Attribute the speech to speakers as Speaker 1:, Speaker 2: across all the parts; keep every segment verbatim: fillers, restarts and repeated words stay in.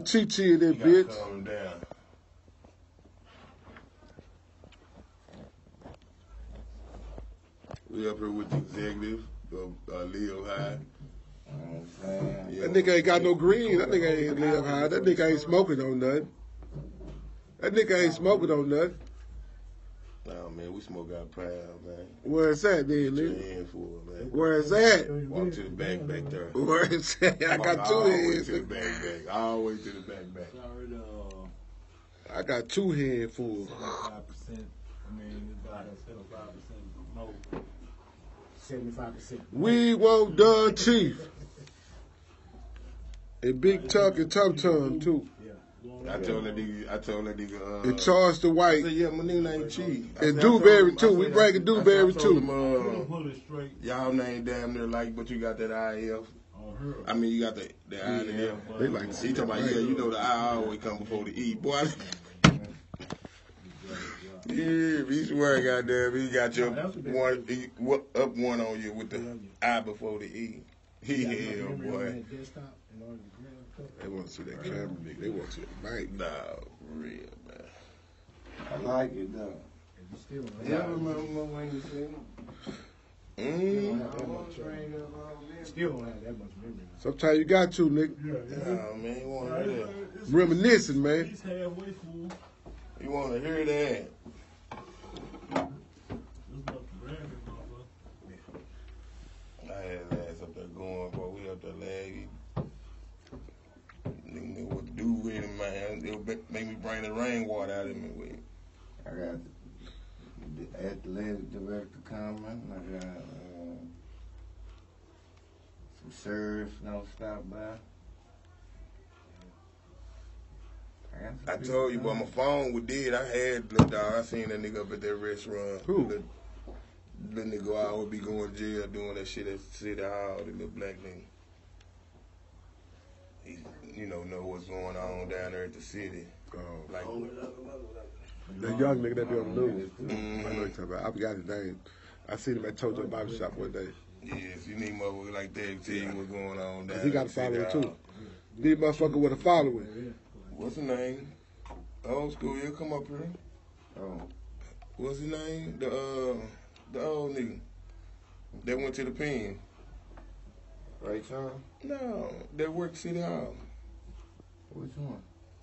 Speaker 1: Chi Chi in that bitch.
Speaker 2: Calm down. We up here with the executive of uh, Leo High.
Speaker 1: Yeah. That nigga ain't got no green. That nigga ain't live high. That nigga ain't smoking on nothing. That nigga ain't smoking on nothing.
Speaker 2: Nah, man, we smoke out proud, man.
Speaker 1: Where it's at, then, nigga? Where it's at?
Speaker 2: Walk to the back, back there.
Speaker 1: Where it's at? I got two hands.
Speaker 2: To the back, back. All the way to the back, back.
Speaker 1: I got two handfuls.
Speaker 3: seventy-five percent. I mean, it's about seventy-five percent more. seventy-five percent.
Speaker 1: We want done, Chief. And Big Tuck and Tum Tum, too.
Speaker 2: I told that nigga, I told that nigga, uh.
Speaker 1: And Charles the White.
Speaker 2: I said, yeah, my nigga ain't Chief.
Speaker 1: And Dewberry, too. We breaking Dewberry, too.
Speaker 2: Uh, y'all name damn near like, but you got that I F. I mean, you got the, the I and the F.
Speaker 1: They like
Speaker 2: he talking about, yeah, you know the I always come before the E. Boy, yeah, he swear, goddamn, he got your one, he, up one on you with the I before the E. He hell, boy.
Speaker 1: They want to see that camera, nigga. They want to see it right
Speaker 2: now. Real, man.
Speaker 4: I like it, though. Yeah, I remember when you said it.
Speaker 1: Mm.
Speaker 3: Still don't have that much memory.
Speaker 1: Sometimes you got to, nigga.
Speaker 2: Nah, man, you want to hear that.
Speaker 1: Reminiscing, man.
Speaker 3: He's halfway full.
Speaker 2: You want to hear that. I had his ass up there going, boy. We up there lagging. Nigga, what to do with him, man? It'll make me bring the rainwater out of me with him.
Speaker 4: I got the athletic director coming. I got uh, some sheriffs don't stop by.
Speaker 2: I, I told you, but my phone was dead. I had little dog. I seen that nigga up at that restaurant.
Speaker 1: Who?
Speaker 2: Little, little nigga I would be going to jail doing that shit at City Hall. The little black nigga. He, you know, know what's going on down there at the city.
Speaker 1: Oh.
Speaker 2: Like,
Speaker 1: the young nigga that be on the news.
Speaker 2: Mm-hmm.
Speaker 1: I know what you're talking about. I forgot his name. I seen him at Tojo Barber Shop one day.
Speaker 2: yes, you need motherfuckers like that to tell you what's going on down
Speaker 1: He got a following too. Need motherfucker with a following.
Speaker 2: What's his name? Old school, he'll come up here.
Speaker 4: Oh.
Speaker 2: What's his name? The uh, the old nigga that went to the pen.
Speaker 4: Ray Charles?
Speaker 2: No, that worked City Hall.
Speaker 4: Which one?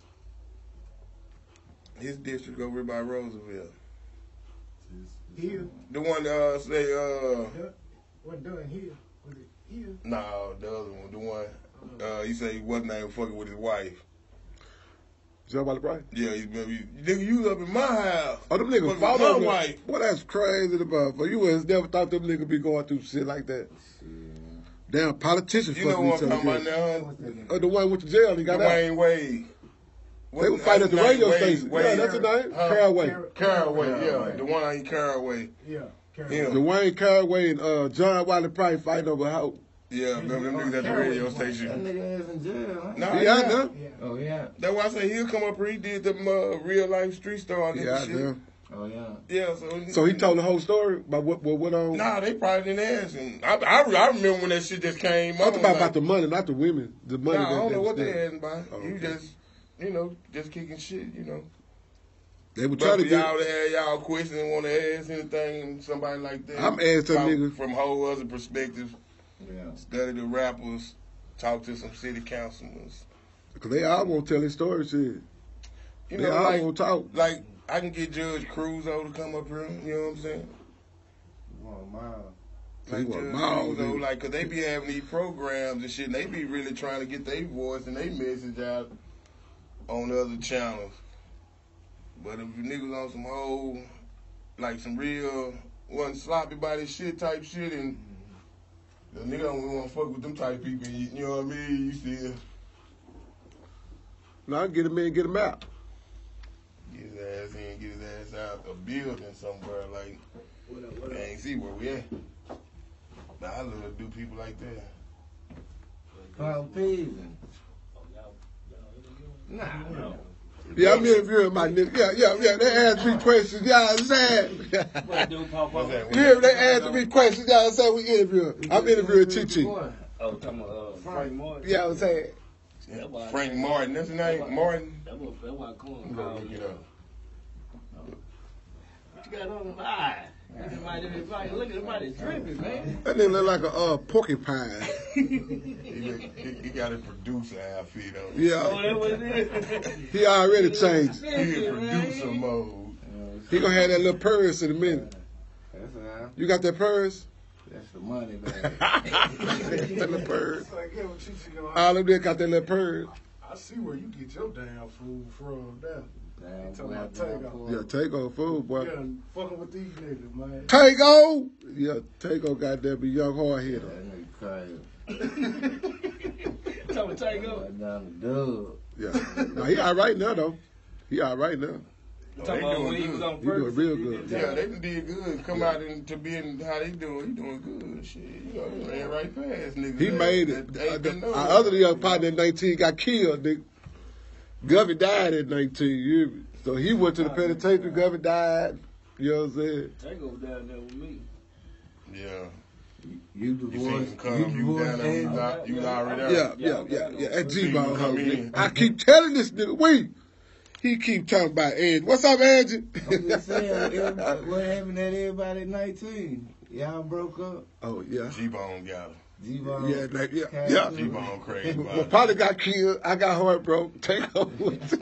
Speaker 2: His district over by Roosevelt.
Speaker 3: Here.
Speaker 2: The one uh say uh.
Speaker 3: What done here? Was it here?
Speaker 2: No, the other one. The one. Uh, he said he wasn't even fucking with his wife.
Speaker 1: Somebody right?
Speaker 2: Yeah, he, he, nigga, you was up in my house.
Speaker 1: Oh, them niggas
Speaker 2: Fucking
Speaker 1: follow
Speaker 2: my
Speaker 1: me.
Speaker 2: wife.
Speaker 1: Boy, that's crazy the motherfucker. You would never thought them niggas be going through shit like that. Damn, politicians
Speaker 2: You know
Speaker 1: fucking
Speaker 2: what
Speaker 1: each
Speaker 2: I'm
Speaker 1: other.
Speaker 2: talking about now?
Speaker 1: Oh, the one went to jail, he got
Speaker 2: Dwayne
Speaker 1: out.
Speaker 2: Wade.
Speaker 1: They were fighting at the radio station. Yeah, that's his name.
Speaker 2: Huh?
Speaker 1: Caraway.
Speaker 2: Caraway, yeah. Dwayne Caraway.
Speaker 3: Yeah.
Speaker 2: Him.
Speaker 1: Dwayne Caraway and uh, John Wiley Price fighting over how.
Speaker 2: Yeah, remember them niggas at the radio
Speaker 4: That
Speaker 2: station.
Speaker 4: nigga is in jail, huh?
Speaker 2: Nah,
Speaker 1: He
Speaker 2: yeah.
Speaker 1: out there.
Speaker 4: Oh, yeah.
Speaker 2: That's why I say he'll come up here. He did them uh, real life street stars and
Speaker 1: Yeah, out
Speaker 2: shit.
Speaker 1: there.
Speaker 4: Oh, yeah.
Speaker 2: Yeah, so
Speaker 1: So he told the whole story about what, what went on.
Speaker 2: Nah, they probably didn't ask him. I, I, I remember when that shit just came
Speaker 1: I'm
Speaker 2: up.
Speaker 1: talking about,
Speaker 2: like,
Speaker 1: about the money, not the women. The money.
Speaker 2: Nah, I
Speaker 1: that,
Speaker 2: don't
Speaker 1: that
Speaker 2: know
Speaker 1: was
Speaker 2: what they
Speaker 1: there.
Speaker 2: asking about.
Speaker 1: Oh,
Speaker 2: You
Speaker 1: okay.
Speaker 2: just, you know, just kicking shit, you know.
Speaker 1: They were
Speaker 2: But
Speaker 1: trying
Speaker 2: for
Speaker 1: to get.
Speaker 2: y'all to have y'all questions and want to ask anything, somebody like that.
Speaker 1: I'm asking
Speaker 2: talk
Speaker 1: niggas.
Speaker 2: from whole other perspectives.
Speaker 4: Yeah.
Speaker 2: Study the rappers, talk to some city councilmen.
Speaker 1: Cause they all won't tell their story, shit.
Speaker 2: You
Speaker 1: They
Speaker 2: know,
Speaker 1: all
Speaker 2: like,
Speaker 1: won't talk.
Speaker 2: like I can get Judge Cruzo to come up here. You know what I'm saying?
Speaker 4: Oh, my.
Speaker 1: He
Speaker 2: Like
Speaker 1: want
Speaker 2: Judge
Speaker 1: miles,
Speaker 2: Cruzo,
Speaker 1: nigga.
Speaker 2: like, cause they be having these programs and shit, and they be really trying to get their voice and their message out on the other channels. But if you niggas on some whole, like some real, wasn't sloppy by this shit type shit, and the nigga don't want to fuck with them type people, you, you know what I mean? You still
Speaker 1: Now get him in, get him out.
Speaker 2: get his ass in, get his ass out a building somewhere, like, I ain't see where we at. But I love to do people like that.
Speaker 4: Carl Peterson. Nah, no.
Speaker 1: Yeah, I'm interviewing my nigga. Yeah, yeah, yeah. They asked me questions. You know what I'm saying?
Speaker 2: What's that?
Speaker 1: Yeah, they asked me questions. You know what I'm saying? We interviewing. I'm interviewing Chi Chi.
Speaker 5: Oh, talking about uh, Frank Moore?
Speaker 1: Yeah, I'm saying.
Speaker 2: Yeah, Frank Martin, that's his name,
Speaker 3: that's
Speaker 2: Martin.
Speaker 3: That's why, that's why Corn
Speaker 2: I'm gonna
Speaker 3: called
Speaker 2: look
Speaker 3: you.
Speaker 2: it up.
Speaker 3: What you got on the eye? Look at my look at somebody dripping, man.
Speaker 1: That nigga look like a uh, porcupine.
Speaker 2: he, he, he got a producer outfit on.
Speaker 1: Yeah.
Speaker 3: Oh, that was it.
Speaker 1: He already changed.
Speaker 2: He in producer mode.
Speaker 1: He gonna have that little purse in a minute.
Speaker 4: That's all.
Speaker 1: You got that purse?
Speaker 4: That's the money, baby.
Speaker 1: that little purse.
Speaker 5: It's like, yeah, what you see going
Speaker 1: All of them got that little purse.
Speaker 5: I see where you get your damn food from there.
Speaker 4: Damn,
Speaker 5: Tell
Speaker 4: boy,
Speaker 5: my
Speaker 4: damn
Speaker 5: Tego.
Speaker 4: fool.
Speaker 1: Yeah, Takeover food, boy.
Speaker 5: Yeah, fucking with these niggas, man.
Speaker 1: Takeover! Yeah, Takeover got that be young hard hitter.
Speaker 4: That nigga crazy.
Speaker 3: Tell me, take up.
Speaker 4: Right down the dub.
Speaker 1: Yeah. Now, he all right now, though. He all right now.
Speaker 2: Oh,
Speaker 3: Talking
Speaker 2: they
Speaker 3: about when
Speaker 2: doing
Speaker 3: he was
Speaker 2: good.
Speaker 3: on
Speaker 1: He doing
Speaker 3: purpose.
Speaker 1: real
Speaker 3: he
Speaker 1: good.
Speaker 3: did
Speaker 2: Yeah,
Speaker 3: that.
Speaker 2: they done did good. Come out and to be in how they doing. He doing good. Shit, you know, he ran right past niggas.
Speaker 1: He
Speaker 2: that-
Speaker 1: made
Speaker 2: that
Speaker 1: it.
Speaker 2: ain't
Speaker 1: Uh,
Speaker 2: been
Speaker 1: the-
Speaker 2: known.
Speaker 1: Our other young partner at nineteen got killed, nigga. Govey died at nineteen. You hear me? So he went to the penitentiary. Govey died. You know what I'm saying?
Speaker 3: They go down there with me.
Speaker 2: Yeah.
Speaker 4: You
Speaker 2: You seen
Speaker 4: divorced.
Speaker 2: him come, you down there, you, got, you was already out.
Speaker 1: Yeah, yeah, yeah, yeah. At G-Ball
Speaker 2: Come
Speaker 1: House.
Speaker 2: in.
Speaker 1: nigga. I keep telling this nigga, we. He keep talking about Angie. What's up, Angie?
Speaker 4: I'm just saying, everybody- what happened at everybody at nineteen? Y'all broke up?
Speaker 1: Oh, yeah.
Speaker 2: G-Bone got him.
Speaker 4: G-Bone?
Speaker 1: Yeah, like, yeah,
Speaker 4: Cash
Speaker 1: yeah.
Speaker 4: too?
Speaker 2: G-Bone crazy
Speaker 1: My
Speaker 2: about
Speaker 1: partner got killed. I got heartbroken. Take over.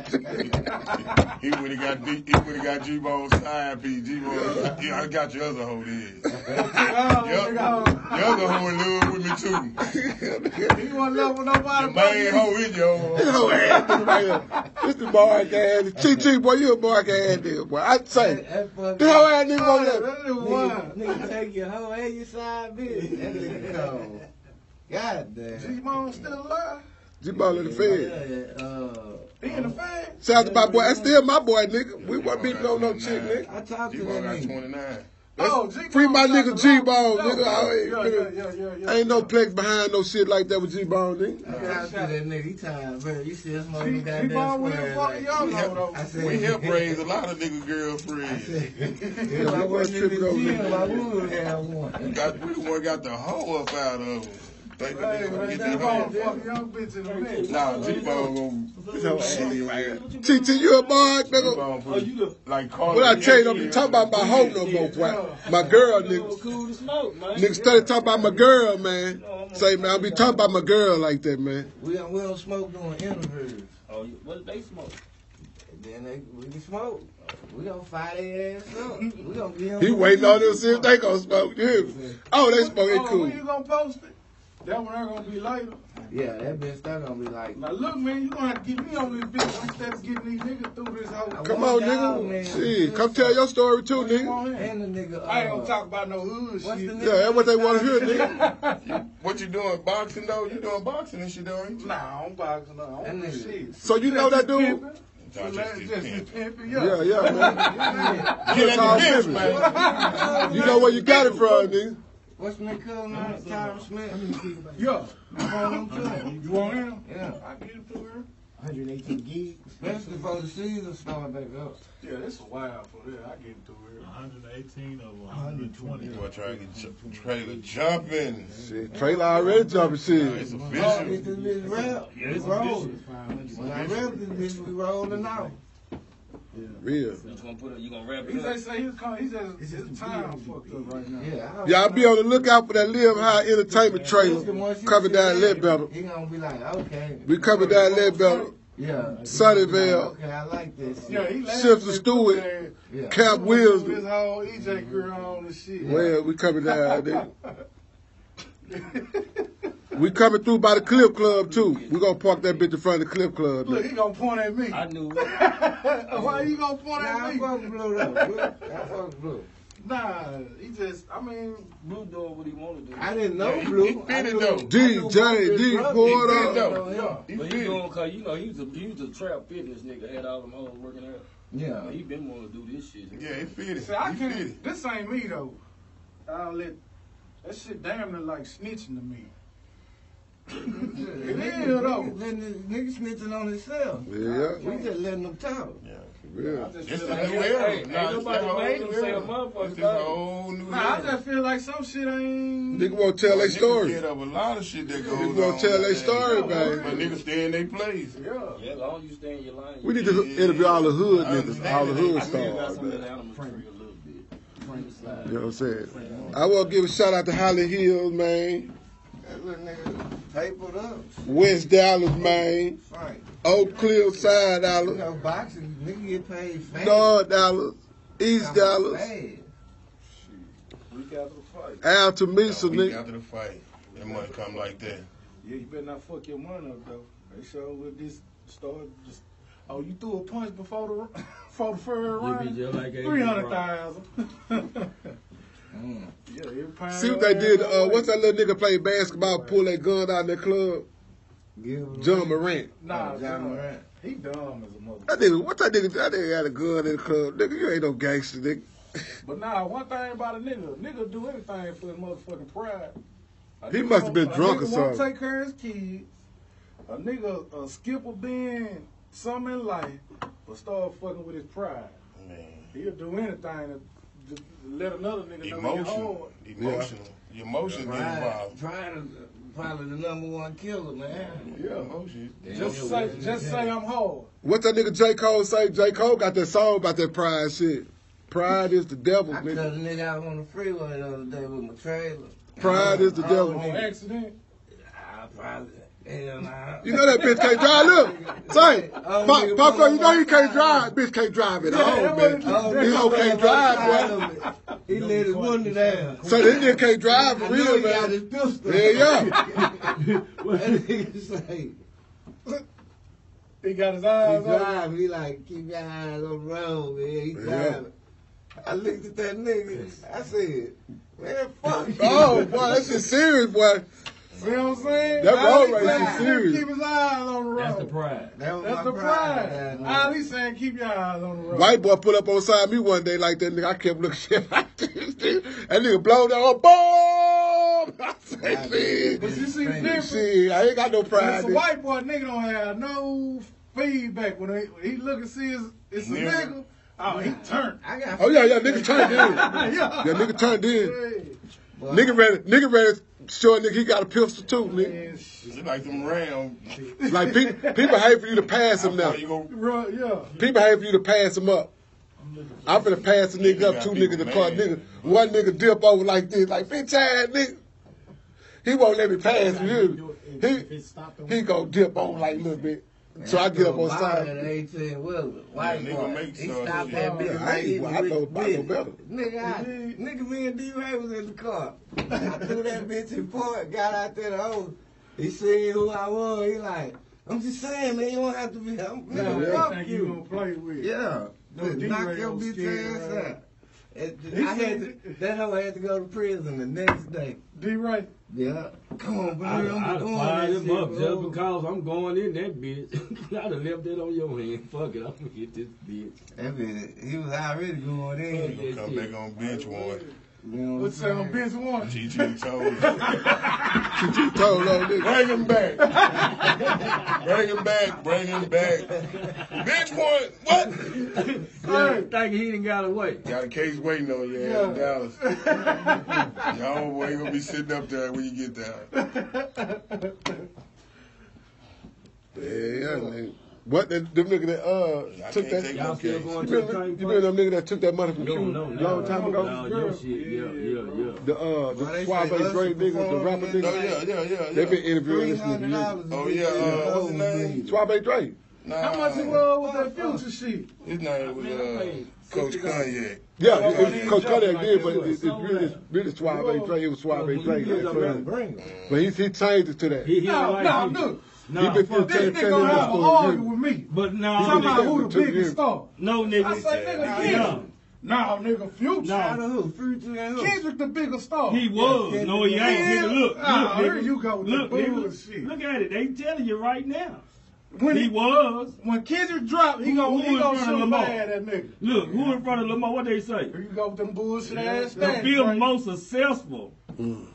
Speaker 2: it. He would have got D- he would have got G-Bone's side piece. G-Bone, yeah, I got your other hoe there. Your, your other hoe in love with me too.
Speaker 5: He wasn't love with nobody.
Speaker 2: The main hoe is your
Speaker 1: This
Speaker 2: hoe.
Speaker 1: whole ass nigga right here. This the mark ass. T T, boy, you a mark ass nigga, boy. I say,
Speaker 4: That fucking-
Speaker 1: this whole ass nigga
Speaker 5: Oh,
Speaker 1: on
Speaker 5: that
Speaker 1: there.
Speaker 5: nigga
Speaker 4: Nigga,
Speaker 5: was.
Speaker 4: nigga take your hoe and your side bitch. That nigga cold. God damn.
Speaker 5: G-Bone still alive?
Speaker 1: G-Ball in the fed.
Speaker 4: Yeah, uh,
Speaker 5: He in the fan?
Speaker 1: Shout out to my boy. That's still my boy, nigga. We wasn't beating on no chick, nigga.
Speaker 4: I talked to
Speaker 2: G-Bone
Speaker 4: that
Speaker 2: got
Speaker 4: nigga.
Speaker 2: twenty-nine.
Speaker 5: Oh, G-Bone
Speaker 1: Free my
Speaker 5: got
Speaker 1: nigga
Speaker 5: the
Speaker 1: G-Bone,
Speaker 5: long-
Speaker 1: nigga. I ain't,
Speaker 5: Yeah,
Speaker 1: nigga.
Speaker 5: yeah, yeah, yeah, yeah.
Speaker 1: Ain't no plex behind no shit like that with G-Bone, nigga.
Speaker 4: I talked to that nigga. He tired, bro. You still smoking
Speaker 5: G-
Speaker 4: goddamn
Speaker 5: G-Bone with
Speaker 4: square.
Speaker 5: him fucking
Speaker 4: like-
Speaker 5: young
Speaker 2: We
Speaker 5: though, though.
Speaker 4: I said,
Speaker 2: We help raise a lot of nigga
Speaker 4: I
Speaker 2: girlfriends.
Speaker 4: said, if I wasn't in the gym, I would have one.
Speaker 2: Got, we the one got the hoe up out of him. Think a
Speaker 5: Hey,
Speaker 2: nigga
Speaker 5: man,
Speaker 2: get
Speaker 5: that
Speaker 2: the
Speaker 5: bone
Speaker 2: hoe.
Speaker 5: fucking young bitch in the mix.
Speaker 2: Nah, G-Bone gon'
Speaker 1: This whole ass nigga right here. T T, you a mark, nigga?
Speaker 2: G-Bone
Speaker 3: Oh,
Speaker 2: put
Speaker 3: you the
Speaker 2: like Carly.
Speaker 1: What I tell you, don't be talking about my hoe no more, boy. My girl,
Speaker 3: you
Speaker 1: nigga.
Speaker 3: cool to smoke, man.
Speaker 1: Nigga started talking about my girl, man. Say, man, I be talking about my girl like that, man.
Speaker 4: We don't, we don't smoke during interviews.
Speaker 3: Oh, you- what did they smoke?
Speaker 4: And then they, we can smoke. We gonna fire their ass up. We gonna give them
Speaker 1: He waiting on them to see if they gonna smoke. You hear me? Oh, they smoke, they
Speaker 5: Oh,
Speaker 1: cool.
Speaker 5: when you gonna post it? That one ain't gonna be later.
Speaker 4: Yeah, that bitch still gonna be like,
Speaker 5: Now look, man, you gonna have to get me on this bitch instead of getting these niggas through this whole.
Speaker 1: Come on, nigga. Shit, come tell your story too,
Speaker 5: Come
Speaker 1: nigga.
Speaker 5: on in.
Speaker 4: and the nigga. Uh,
Speaker 5: I ain't gonna talk about no hood
Speaker 4: What's
Speaker 5: shit.
Speaker 4: the
Speaker 1: Yeah,
Speaker 4: nigga?
Speaker 1: that's what they want to hear, nigga.
Speaker 2: What you doing, boxing though? You doing boxing and shit, though, ain't you?
Speaker 5: Nah, I'm boxing. Nah, I don't
Speaker 4: That
Speaker 5: do
Speaker 4: nigga-
Speaker 5: shit.
Speaker 1: So you know that dude?
Speaker 5: Pimping.
Speaker 2: Just,
Speaker 5: Just,
Speaker 2: just,
Speaker 5: just
Speaker 2: just
Speaker 5: pimping,
Speaker 1: Yeah,
Speaker 5: yeah.
Speaker 1: yeah, man.
Speaker 2: Get
Speaker 1: Good
Speaker 2: at
Speaker 1: call,
Speaker 2: the bench,
Speaker 1: baby.
Speaker 2: man.
Speaker 1: You know where you got it from, nigga.
Speaker 4: What's my cousin name? Tyron Smith.
Speaker 5: Yeah.
Speaker 4: I want him too.
Speaker 5: You want him?
Speaker 4: Yeah.
Speaker 5: I get it to her.
Speaker 3: one hundred eighteen gigs.
Speaker 4: Especially before the season start back up.
Speaker 5: Yeah, it's a while for that. I get it to her.
Speaker 3: one hundred eighteen over one hundred twenty.
Speaker 2: Boy, trying to get ju- trailer jumping.
Speaker 1: Shit, trailer already jumping
Speaker 2: It's
Speaker 1: shit.
Speaker 4: Oh, get
Speaker 2: official.
Speaker 4: this bitch rap. We rolling. When I rap this bitch, we rolling out.
Speaker 1: Real.
Speaker 3: You gonna put it, you gonna wrap
Speaker 5: He
Speaker 3: it up?
Speaker 5: just say he's coming. He just his time fucked up right now.
Speaker 4: Yeah.
Speaker 1: Y'all be on the lookout for that Live High Entertainment trailer coming down Leadbetter.
Speaker 4: He gonna be like, okay.
Speaker 1: We coming down Leadbetter,
Speaker 4: Yeah.
Speaker 1: Sunnyvale,
Speaker 4: Okay, I like this.
Speaker 5: Yeah, he laughing
Speaker 1: Shifter
Speaker 5: at
Speaker 1: Stewart,
Speaker 5: there.
Speaker 4: Yeah.
Speaker 1: Cap
Speaker 5: This
Speaker 1: Wilson.
Speaker 5: whole E J girl on the shit.
Speaker 1: Well, we coming down there. We coming through by the Clip Club too. We gonna park that bitch in front of the Clip Club.
Speaker 5: Look,
Speaker 1: Man.
Speaker 5: he gonna point at me.
Speaker 3: I knew it.
Speaker 5: Why you gonna point
Speaker 4: Nah,
Speaker 5: at
Speaker 4: I
Speaker 5: me?
Speaker 4: fuck with Blue though. Blue. I fuck with Blue.
Speaker 5: Nah, he just. I mean,
Speaker 3: Blue doing what he wanted to do.
Speaker 4: I didn't know
Speaker 2: Yeah, he-
Speaker 4: Blue.
Speaker 2: he fit
Speaker 4: I
Speaker 2: it
Speaker 4: knew-
Speaker 2: though.
Speaker 4: I
Speaker 1: D
Speaker 4: knew
Speaker 1: J,
Speaker 4: Blue
Speaker 1: D,
Speaker 4: was
Speaker 1: boy,
Speaker 4: rough.
Speaker 1: up.
Speaker 2: He fit
Speaker 4: Yeah.
Speaker 2: though. He
Speaker 3: But he
Speaker 2: fit
Speaker 3: doing
Speaker 2: it.
Speaker 3: cause you know he was a he was a trap fitness nigga, had all them hoes working out.
Speaker 4: Yeah.
Speaker 3: But he been wanting to do this shit.
Speaker 2: Yeah, he fit it.
Speaker 5: see, I
Speaker 2: He fit
Speaker 5: can't.
Speaker 2: it.
Speaker 5: This ain't me though. I'll let that shit damn near like snitching to me. It is though.
Speaker 4: Letting this nigga snitching on himself.
Speaker 1: Yeah.
Speaker 4: We just letting them talk.
Speaker 2: Yeah.
Speaker 1: Yeah.
Speaker 3: I just
Speaker 2: It's
Speaker 3: feel
Speaker 2: the
Speaker 3: like
Speaker 2: new
Speaker 3: hey,
Speaker 2: era.
Speaker 3: hey,
Speaker 2: Nah,
Speaker 3: ain't
Speaker 2: it's
Speaker 3: nobody
Speaker 2: the
Speaker 3: made
Speaker 2: whole
Speaker 3: him say a
Speaker 2: era.
Speaker 3: motherfucker.
Speaker 2: It's a whole new
Speaker 5: Nah, I
Speaker 2: era.
Speaker 5: just feel like some shit ain't.
Speaker 1: Nigga won't tell their
Speaker 2: Niggas
Speaker 1: story.
Speaker 2: get up a lot of shit that goes
Speaker 1: Niggas
Speaker 2: on.
Speaker 1: won't tell their
Speaker 2: nowadays.
Speaker 1: story, baby.
Speaker 2: But niggas stay in their place.
Speaker 5: Yeah.
Speaker 3: Yeah, as long as you stay in your lane.
Speaker 1: We need to interview all the hood
Speaker 2: I
Speaker 1: niggas,
Speaker 2: understand
Speaker 1: all the
Speaker 2: that.
Speaker 1: hood
Speaker 2: I
Speaker 3: I still got
Speaker 1: stars.
Speaker 3: some of
Speaker 1: man.
Speaker 3: that animal tree a little bit. Bring the slide.
Speaker 1: You know what I'm saying? I want to give a shout out to Holly Hills, man.
Speaker 4: That little nigga papered up.
Speaker 1: West Dallas, man.
Speaker 4: Right.
Speaker 1: Oak Cliff, Side
Speaker 4: You
Speaker 1: Dallas.
Speaker 4: know, boxing, nigga get paid fast.
Speaker 1: North Dallas. East Dallas.
Speaker 4: Fast.
Speaker 3: Week after the fight.
Speaker 1: Altamisa,
Speaker 2: A week
Speaker 1: nigga.
Speaker 2: after the fight, it might come like that.
Speaker 5: Yeah, you better not fuck your money up though. They sure with this start just. Oh, you threw a punch before the before the third
Speaker 3: You
Speaker 5: round.
Speaker 3: be just like A J
Speaker 5: Three hundred
Speaker 3: Brown.
Speaker 5: thousand.
Speaker 4: Mm.
Speaker 5: Yeah, every pound
Speaker 1: See what
Speaker 5: your
Speaker 1: they did.
Speaker 5: ass
Speaker 1: Uh,
Speaker 5: away.
Speaker 1: what's that little nigga play basketball, pull that gun out in the club?
Speaker 4: Give him
Speaker 1: John Morant.
Speaker 5: Nah,
Speaker 4: Oh, John
Speaker 5: John
Speaker 4: Morant.
Speaker 5: He dumb as a mother.
Speaker 1: That nigga, what that nigga, that nigga had a gun in the club. Nigga, you ain't no gangster, nigga.
Speaker 5: But nah, one thing about a nigga, nigga do anything for his motherfucking pride. A
Speaker 1: He
Speaker 5: nigga
Speaker 1: must have been
Speaker 5: won't-
Speaker 1: drunk
Speaker 5: a
Speaker 1: or
Speaker 5: nigga won't
Speaker 1: something.
Speaker 5: take care of his kids. A nigga uh, skip a being something in life, but start fucking with his pride.
Speaker 2: Man.
Speaker 5: He'll do anything to, to let another nigga know he
Speaker 2: Emotional.
Speaker 5: hard.
Speaker 2: Emotional. Your emotions get
Speaker 4: Pride,
Speaker 2: involved.
Speaker 4: pride is probably the number one killer, man.
Speaker 5: Yeah.
Speaker 2: Emotions.
Speaker 5: Just say, just say I'm hard.
Speaker 1: What that nigga J. Cole say? J. Cole got that song about that pride shit. Pride is the devil,
Speaker 4: I cut a
Speaker 1: nigga.
Speaker 4: nigga out on the freeway the other day with my trailer.
Speaker 1: Pride is the
Speaker 4: I
Speaker 1: devil.
Speaker 5: On accident.
Speaker 4: I probably, hell nah.
Speaker 1: You know that bitch can't drive. Look, say, Pop, Papa, you know he can't drive. Bitch can't drive at all, man.
Speaker 4: Oh,
Speaker 1: This hoe can't drive, boy.
Speaker 4: He let his window down.
Speaker 1: So this nigga can't drive for
Speaker 4: I know
Speaker 1: real,
Speaker 4: he got his
Speaker 1: man.
Speaker 4: pistol.
Speaker 1: Yeah, yeah.
Speaker 4: That nigga say,
Speaker 5: He got his
Speaker 4: he
Speaker 5: eyes on.
Speaker 4: drive, he like, keep your eyes on the road, man. He driving. I looked at that nigga, I said, man, fuck you.
Speaker 1: Oh, boy, that shit serious, boy.
Speaker 5: See what I'm saying?
Speaker 1: That road
Speaker 5: Ali
Speaker 1: race
Speaker 5: saying
Speaker 1: is serious.
Speaker 5: Keep his eyes on the road.
Speaker 3: That's the pride.
Speaker 4: That was
Speaker 5: That's
Speaker 4: my
Speaker 5: the pride.
Speaker 4: man.
Speaker 5: Ali saying keep your eyes on the road.
Speaker 1: White boy put up on side me one day like that nigga. I kept looking shit like this. That nigga blow down, boom! I said, shit.
Speaker 5: But you see the difference?
Speaker 1: Shit, I ain't got no
Speaker 5: When
Speaker 1: pride.
Speaker 5: it's a
Speaker 1: nigga.
Speaker 5: white boy, nigga don't have no feedback. When he, when he look and see it's, it's a
Speaker 2: Never.
Speaker 5: nigga, oh, he turned.
Speaker 4: I got
Speaker 1: Oh, yeah, yeah, nigga turned in.
Speaker 5: yeah.
Speaker 1: Yeah, nigga turned in.
Speaker 5: Hey,
Speaker 4: Well,
Speaker 1: Nigga ready, nigga ready to show a nigga he got a pistol too, nigga.
Speaker 5: man, sh-
Speaker 2: It's like them Rams.
Speaker 1: Like, pe- people hate for you to pass him now.
Speaker 2: You go,
Speaker 5: right, yeah.
Speaker 1: People hate for you to pass him up. I'm finna pass the nigga up, two niggas in the car, nigga. One nigga dip over like this, like, bitch ass nigga. He won't let me pass him. He, he gon' dip over like a little bit. So I get up on
Speaker 4: At
Speaker 1: side.
Speaker 4: eighteen wheeler, white
Speaker 2: nigga
Speaker 4: boy.
Speaker 2: make
Speaker 4: He
Speaker 2: stuff,
Speaker 4: stopped
Speaker 2: yeah.
Speaker 4: that bitch.
Speaker 1: I ain't-
Speaker 4: right
Speaker 1: I
Speaker 4: with
Speaker 1: know-
Speaker 4: the
Speaker 1: I know
Speaker 4: bitch.
Speaker 1: better.
Speaker 4: Nigga, I, nigga, me and D-Ray was in the car. I threw that bitch in port, got out there the hole. He seen who I was. He like, I'm just saying, man, you don't have to be. I'm,
Speaker 5: Now,
Speaker 4: nigga,
Speaker 5: yeah,
Speaker 4: fuck
Speaker 5: think you gonna
Speaker 4: you.
Speaker 5: play with.
Speaker 4: Yeah.
Speaker 5: No,
Speaker 4: Just
Speaker 5: D-Ray
Speaker 4: knock your
Speaker 5: gonna
Speaker 4: bitch
Speaker 5: scare
Speaker 4: ass
Speaker 5: her.
Speaker 4: out. And
Speaker 5: He
Speaker 4: I had to,
Speaker 5: said-
Speaker 4: that hoe had to go to prison the next day.
Speaker 5: D Ray.
Speaker 4: Yeah. Come on, bro.
Speaker 3: I,
Speaker 4: I'm
Speaker 3: I'd
Speaker 4: doing
Speaker 3: fire
Speaker 4: that
Speaker 3: him
Speaker 4: shit,
Speaker 3: up
Speaker 4: bro.
Speaker 3: just because I'm going in that bitch. I'd have left that on your hand. Fuck it, I'm gonna get this bitch.
Speaker 4: That bitch, he was already going in.
Speaker 2: you come back on bench one.
Speaker 4: You know what
Speaker 5: What's that on bench one?
Speaker 2: T G told you.
Speaker 1: She told old nigga.
Speaker 2: Bring him back. Bring him back. Bring him back. Bench one. What?
Speaker 3: Yeah, think he done got away.
Speaker 2: Got a case waiting on you
Speaker 5: Yeah.
Speaker 2: in Dallas. Y'all boy gonna be sitting up there when you get there.
Speaker 1: Yeah, yeah, nigga. What, the, them nigga that, uh,
Speaker 2: I
Speaker 1: took
Speaker 2: can't
Speaker 1: that,
Speaker 2: take
Speaker 3: Y'all
Speaker 2: no
Speaker 3: still
Speaker 2: case.
Speaker 3: going
Speaker 1: you
Speaker 3: to the
Speaker 1: remember,
Speaker 3: same
Speaker 1: you
Speaker 3: place?
Speaker 1: remember them nigga that took that money from
Speaker 3: No,
Speaker 1: Q
Speaker 3: no,
Speaker 1: a
Speaker 3: no.
Speaker 1: long time ago?
Speaker 3: No, your shit, yeah, yeah, yeah.
Speaker 1: The, uh, the
Speaker 4: Why they
Speaker 1: Suave
Speaker 4: say us
Speaker 1: Dre
Speaker 4: to
Speaker 1: niggas, the
Speaker 4: perform
Speaker 1: rapper
Speaker 4: in
Speaker 2: Oh,
Speaker 1: niggas,
Speaker 2: yeah, yeah, yeah,
Speaker 1: they been
Speaker 2: yeah.
Speaker 1: interviewing this
Speaker 4: Three hundred
Speaker 1: nigga.
Speaker 4: dollars.
Speaker 2: Oh, yeah, uh, what's his name?
Speaker 1: Suave Dre.
Speaker 2: Nah,
Speaker 5: How much he was with that future shit?
Speaker 2: His name was uh, Coach Kanye.
Speaker 1: Yeah,
Speaker 5: Oh,
Speaker 1: it,
Speaker 5: he
Speaker 1: it,
Speaker 5: ain't
Speaker 1: Coach
Speaker 5: jumping
Speaker 1: Kodak
Speaker 5: like
Speaker 1: did,
Speaker 5: that.
Speaker 1: but it, it's really, it's really Suave Dre. It was Suave Dre.
Speaker 3: Well,
Speaker 4: Bring him.
Speaker 1: But he, he changed it to that.
Speaker 3: He, he
Speaker 5: No,
Speaker 3: like
Speaker 5: no,
Speaker 3: you.
Speaker 5: look.
Speaker 3: No,
Speaker 1: He been
Speaker 3: fuck
Speaker 5: This
Speaker 1: Tell-
Speaker 3: that.
Speaker 5: nigga
Speaker 1: tell
Speaker 5: gonna
Speaker 1: him
Speaker 5: have
Speaker 1: the
Speaker 5: to
Speaker 1: story,
Speaker 5: argue
Speaker 1: yeah.
Speaker 5: with me.
Speaker 3: But no,
Speaker 1: He
Speaker 5: Talking
Speaker 1: been
Speaker 5: about
Speaker 1: took-
Speaker 5: who the
Speaker 1: took
Speaker 5: biggest
Speaker 1: him.
Speaker 5: star.
Speaker 3: no
Speaker 5: I
Speaker 3: nigga.
Speaker 5: say, nigga,
Speaker 2: Yeah.
Speaker 5: Kendrick. Nah, nigga, Future.
Speaker 3: No.
Speaker 4: Out of who? Future and who?
Speaker 5: Kendrick the biggest star.
Speaker 3: He was.
Speaker 4: Yeah,
Speaker 3: No, he ain't.
Speaker 5: yeah.
Speaker 3: Nigga, look.
Speaker 5: Ah,
Speaker 3: look,
Speaker 5: here
Speaker 3: nigga.
Speaker 5: you go with the
Speaker 3: Look, nigga.
Speaker 5: bullshit.
Speaker 3: Look at it. They telling you right now.
Speaker 5: When
Speaker 3: He
Speaker 5: he,
Speaker 3: was.
Speaker 5: when Kendrick drop, he
Speaker 3: Who-
Speaker 5: gonna
Speaker 3: who
Speaker 5: he
Speaker 3: in
Speaker 5: gonna
Speaker 3: front of
Speaker 5: shoot
Speaker 3: Lamar?
Speaker 5: bad at nigga.
Speaker 3: Look, who in front of Lamar? What they say?
Speaker 5: Here you go with them bullshit ass
Speaker 3: The
Speaker 5: stats.
Speaker 3: fifth
Speaker 5: right?
Speaker 3: most successful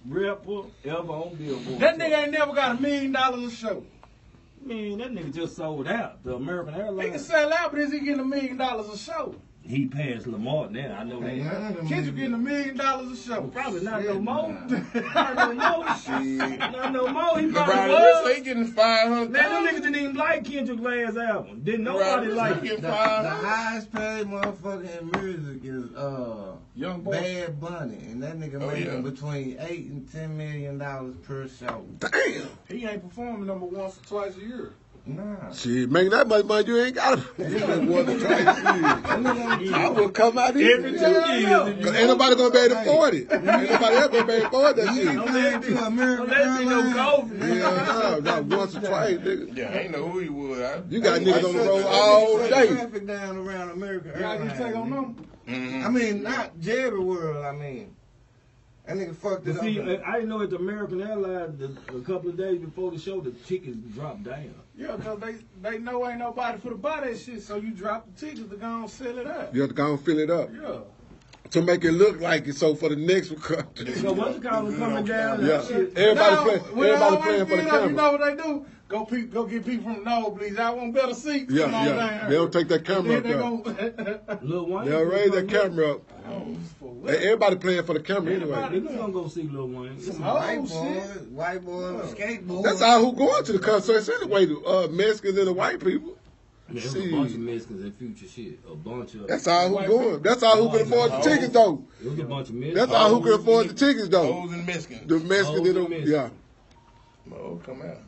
Speaker 3: rapper ever on Billboard.
Speaker 5: That nigga ain't never got a million dollars a show.
Speaker 3: Man, that nigga just sold out. The American
Speaker 5: He can
Speaker 3: Airlines.
Speaker 5: sell out, but is he getting a million dollars a show?
Speaker 3: He passed Lamar now. I know that.
Speaker 5: Kendrick getting a million dollars a show.
Speaker 3: Probably not no more. Not no more.
Speaker 2: Shit.
Speaker 3: Not no more. He
Speaker 2: LeBron
Speaker 3: probably
Speaker 2: James,
Speaker 3: was.
Speaker 2: they getting five hundred.
Speaker 3: Man, them niggas didn't even like Kendrick's last album. Didn't nobody like it.
Speaker 2: Getting
Speaker 4: The, the
Speaker 2: five hundred.
Speaker 4: highest paid motherfucker in music is uh
Speaker 5: Young boy.
Speaker 4: Bad Bunny, and that nigga
Speaker 2: Oh,
Speaker 4: making
Speaker 2: yeah.
Speaker 4: between eight and ten million dollars per show.
Speaker 1: Damn.
Speaker 5: He ain't performing number once or twice a year.
Speaker 4: Nah.
Speaker 1: Shit, making that much money, you ain't got to. You just want to try to I will come out here.
Speaker 3: Every two
Speaker 5: Yeah.
Speaker 3: years.
Speaker 1: Cause ain't nobody gonna be able to afford it. Ain't nobody else gonna be able to afford that
Speaker 4: You
Speaker 1: shit.
Speaker 4: ain't paying to American
Speaker 3: Unless they no
Speaker 4: Airlines.
Speaker 3: COVID.
Speaker 1: Yeah, no, not once or twice, nigga.
Speaker 2: Yeah, I ain't know who he was. I,
Speaker 1: You got
Speaker 2: I-
Speaker 1: niggas
Speaker 2: I
Speaker 1: on the
Speaker 2: said
Speaker 1: road
Speaker 2: that.
Speaker 1: all
Speaker 4: Shut
Speaker 1: day.
Speaker 4: traffic down around American
Speaker 5: Y'all
Speaker 4: Airlines.
Speaker 5: can take on them.
Speaker 2: Mhm.
Speaker 4: I mean, not Jerry World, I mean. That nigga fucked it
Speaker 3: But see,
Speaker 4: up.
Speaker 3: I I didn't know at the American Airlines the, a couple of days before the show the tickets dropped down.
Speaker 5: Yeah, cause they they know ain't nobody for to buy that shit, so you drop the tickets to go and sell it out.
Speaker 1: You have to go and fill it up
Speaker 5: Yeah.
Speaker 1: to make it look like it. So for the next one, come-
Speaker 3: So what's the call coming down? and
Speaker 1: yeah,
Speaker 3: shit.
Speaker 1: everybody
Speaker 5: Now,
Speaker 1: play,
Speaker 5: when
Speaker 1: everybody
Speaker 5: all
Speaker 1: playing
Speaker 5: that
Speaker 1: for the
Speaker 5: get up,
Speaker 1: camera.
Speaker 5: You know what they do? Go pe- go get people from the nosebleeds. I want better seats.
Speaker 1: Yeah,
Speaker 5: Come on
Speaker 1: yeah.
Speaker 5: down.
Speaker 1: They don't take that camera
Speaker 5: Then
Speaker 1: up
Speaker 5: they
Speaker 1: there.
Speaker 5: go.
Speaker 3: Lil Wayne.
Speaker 1: They'll raise that camera up.
Speaker 5: Oh, for what?
Speaker 1: Hey, everybody playing for the camera anyway.
Speaker 3: Niggas gonna go see Lil Wayne.
Speaker 5: Some
Speaker 4: White
Speaker 5: old
Speaker 4: boys,
Speaker 5: shit.
Speaker 4: white boys, skateboards.
Speaker 1: That's all who going to the concerts anyway. The uh, Mexicans and the white people.
Speaker 3: Man, it was
Speaker 1: See.
Speaker 3: a bunch of Mexicans and future shit. A bunch of.
Speaker 1: That's all who going. That's all who can afford the tickets though.
Speaker 3: It was a bunch of Mexicans.
Speaker 1: That's all who can afford the tickets though.
Speaker 2: Hoes and Mexicans.
Speaker 1: The Mexicans
Speaker 3: Hoes
Speaker 1: and
Speaker 3: and
Speaker 1: the
Speaker 3: Mexicans.
Speaker 1: yeah.
Speaker 2: Oh, come out.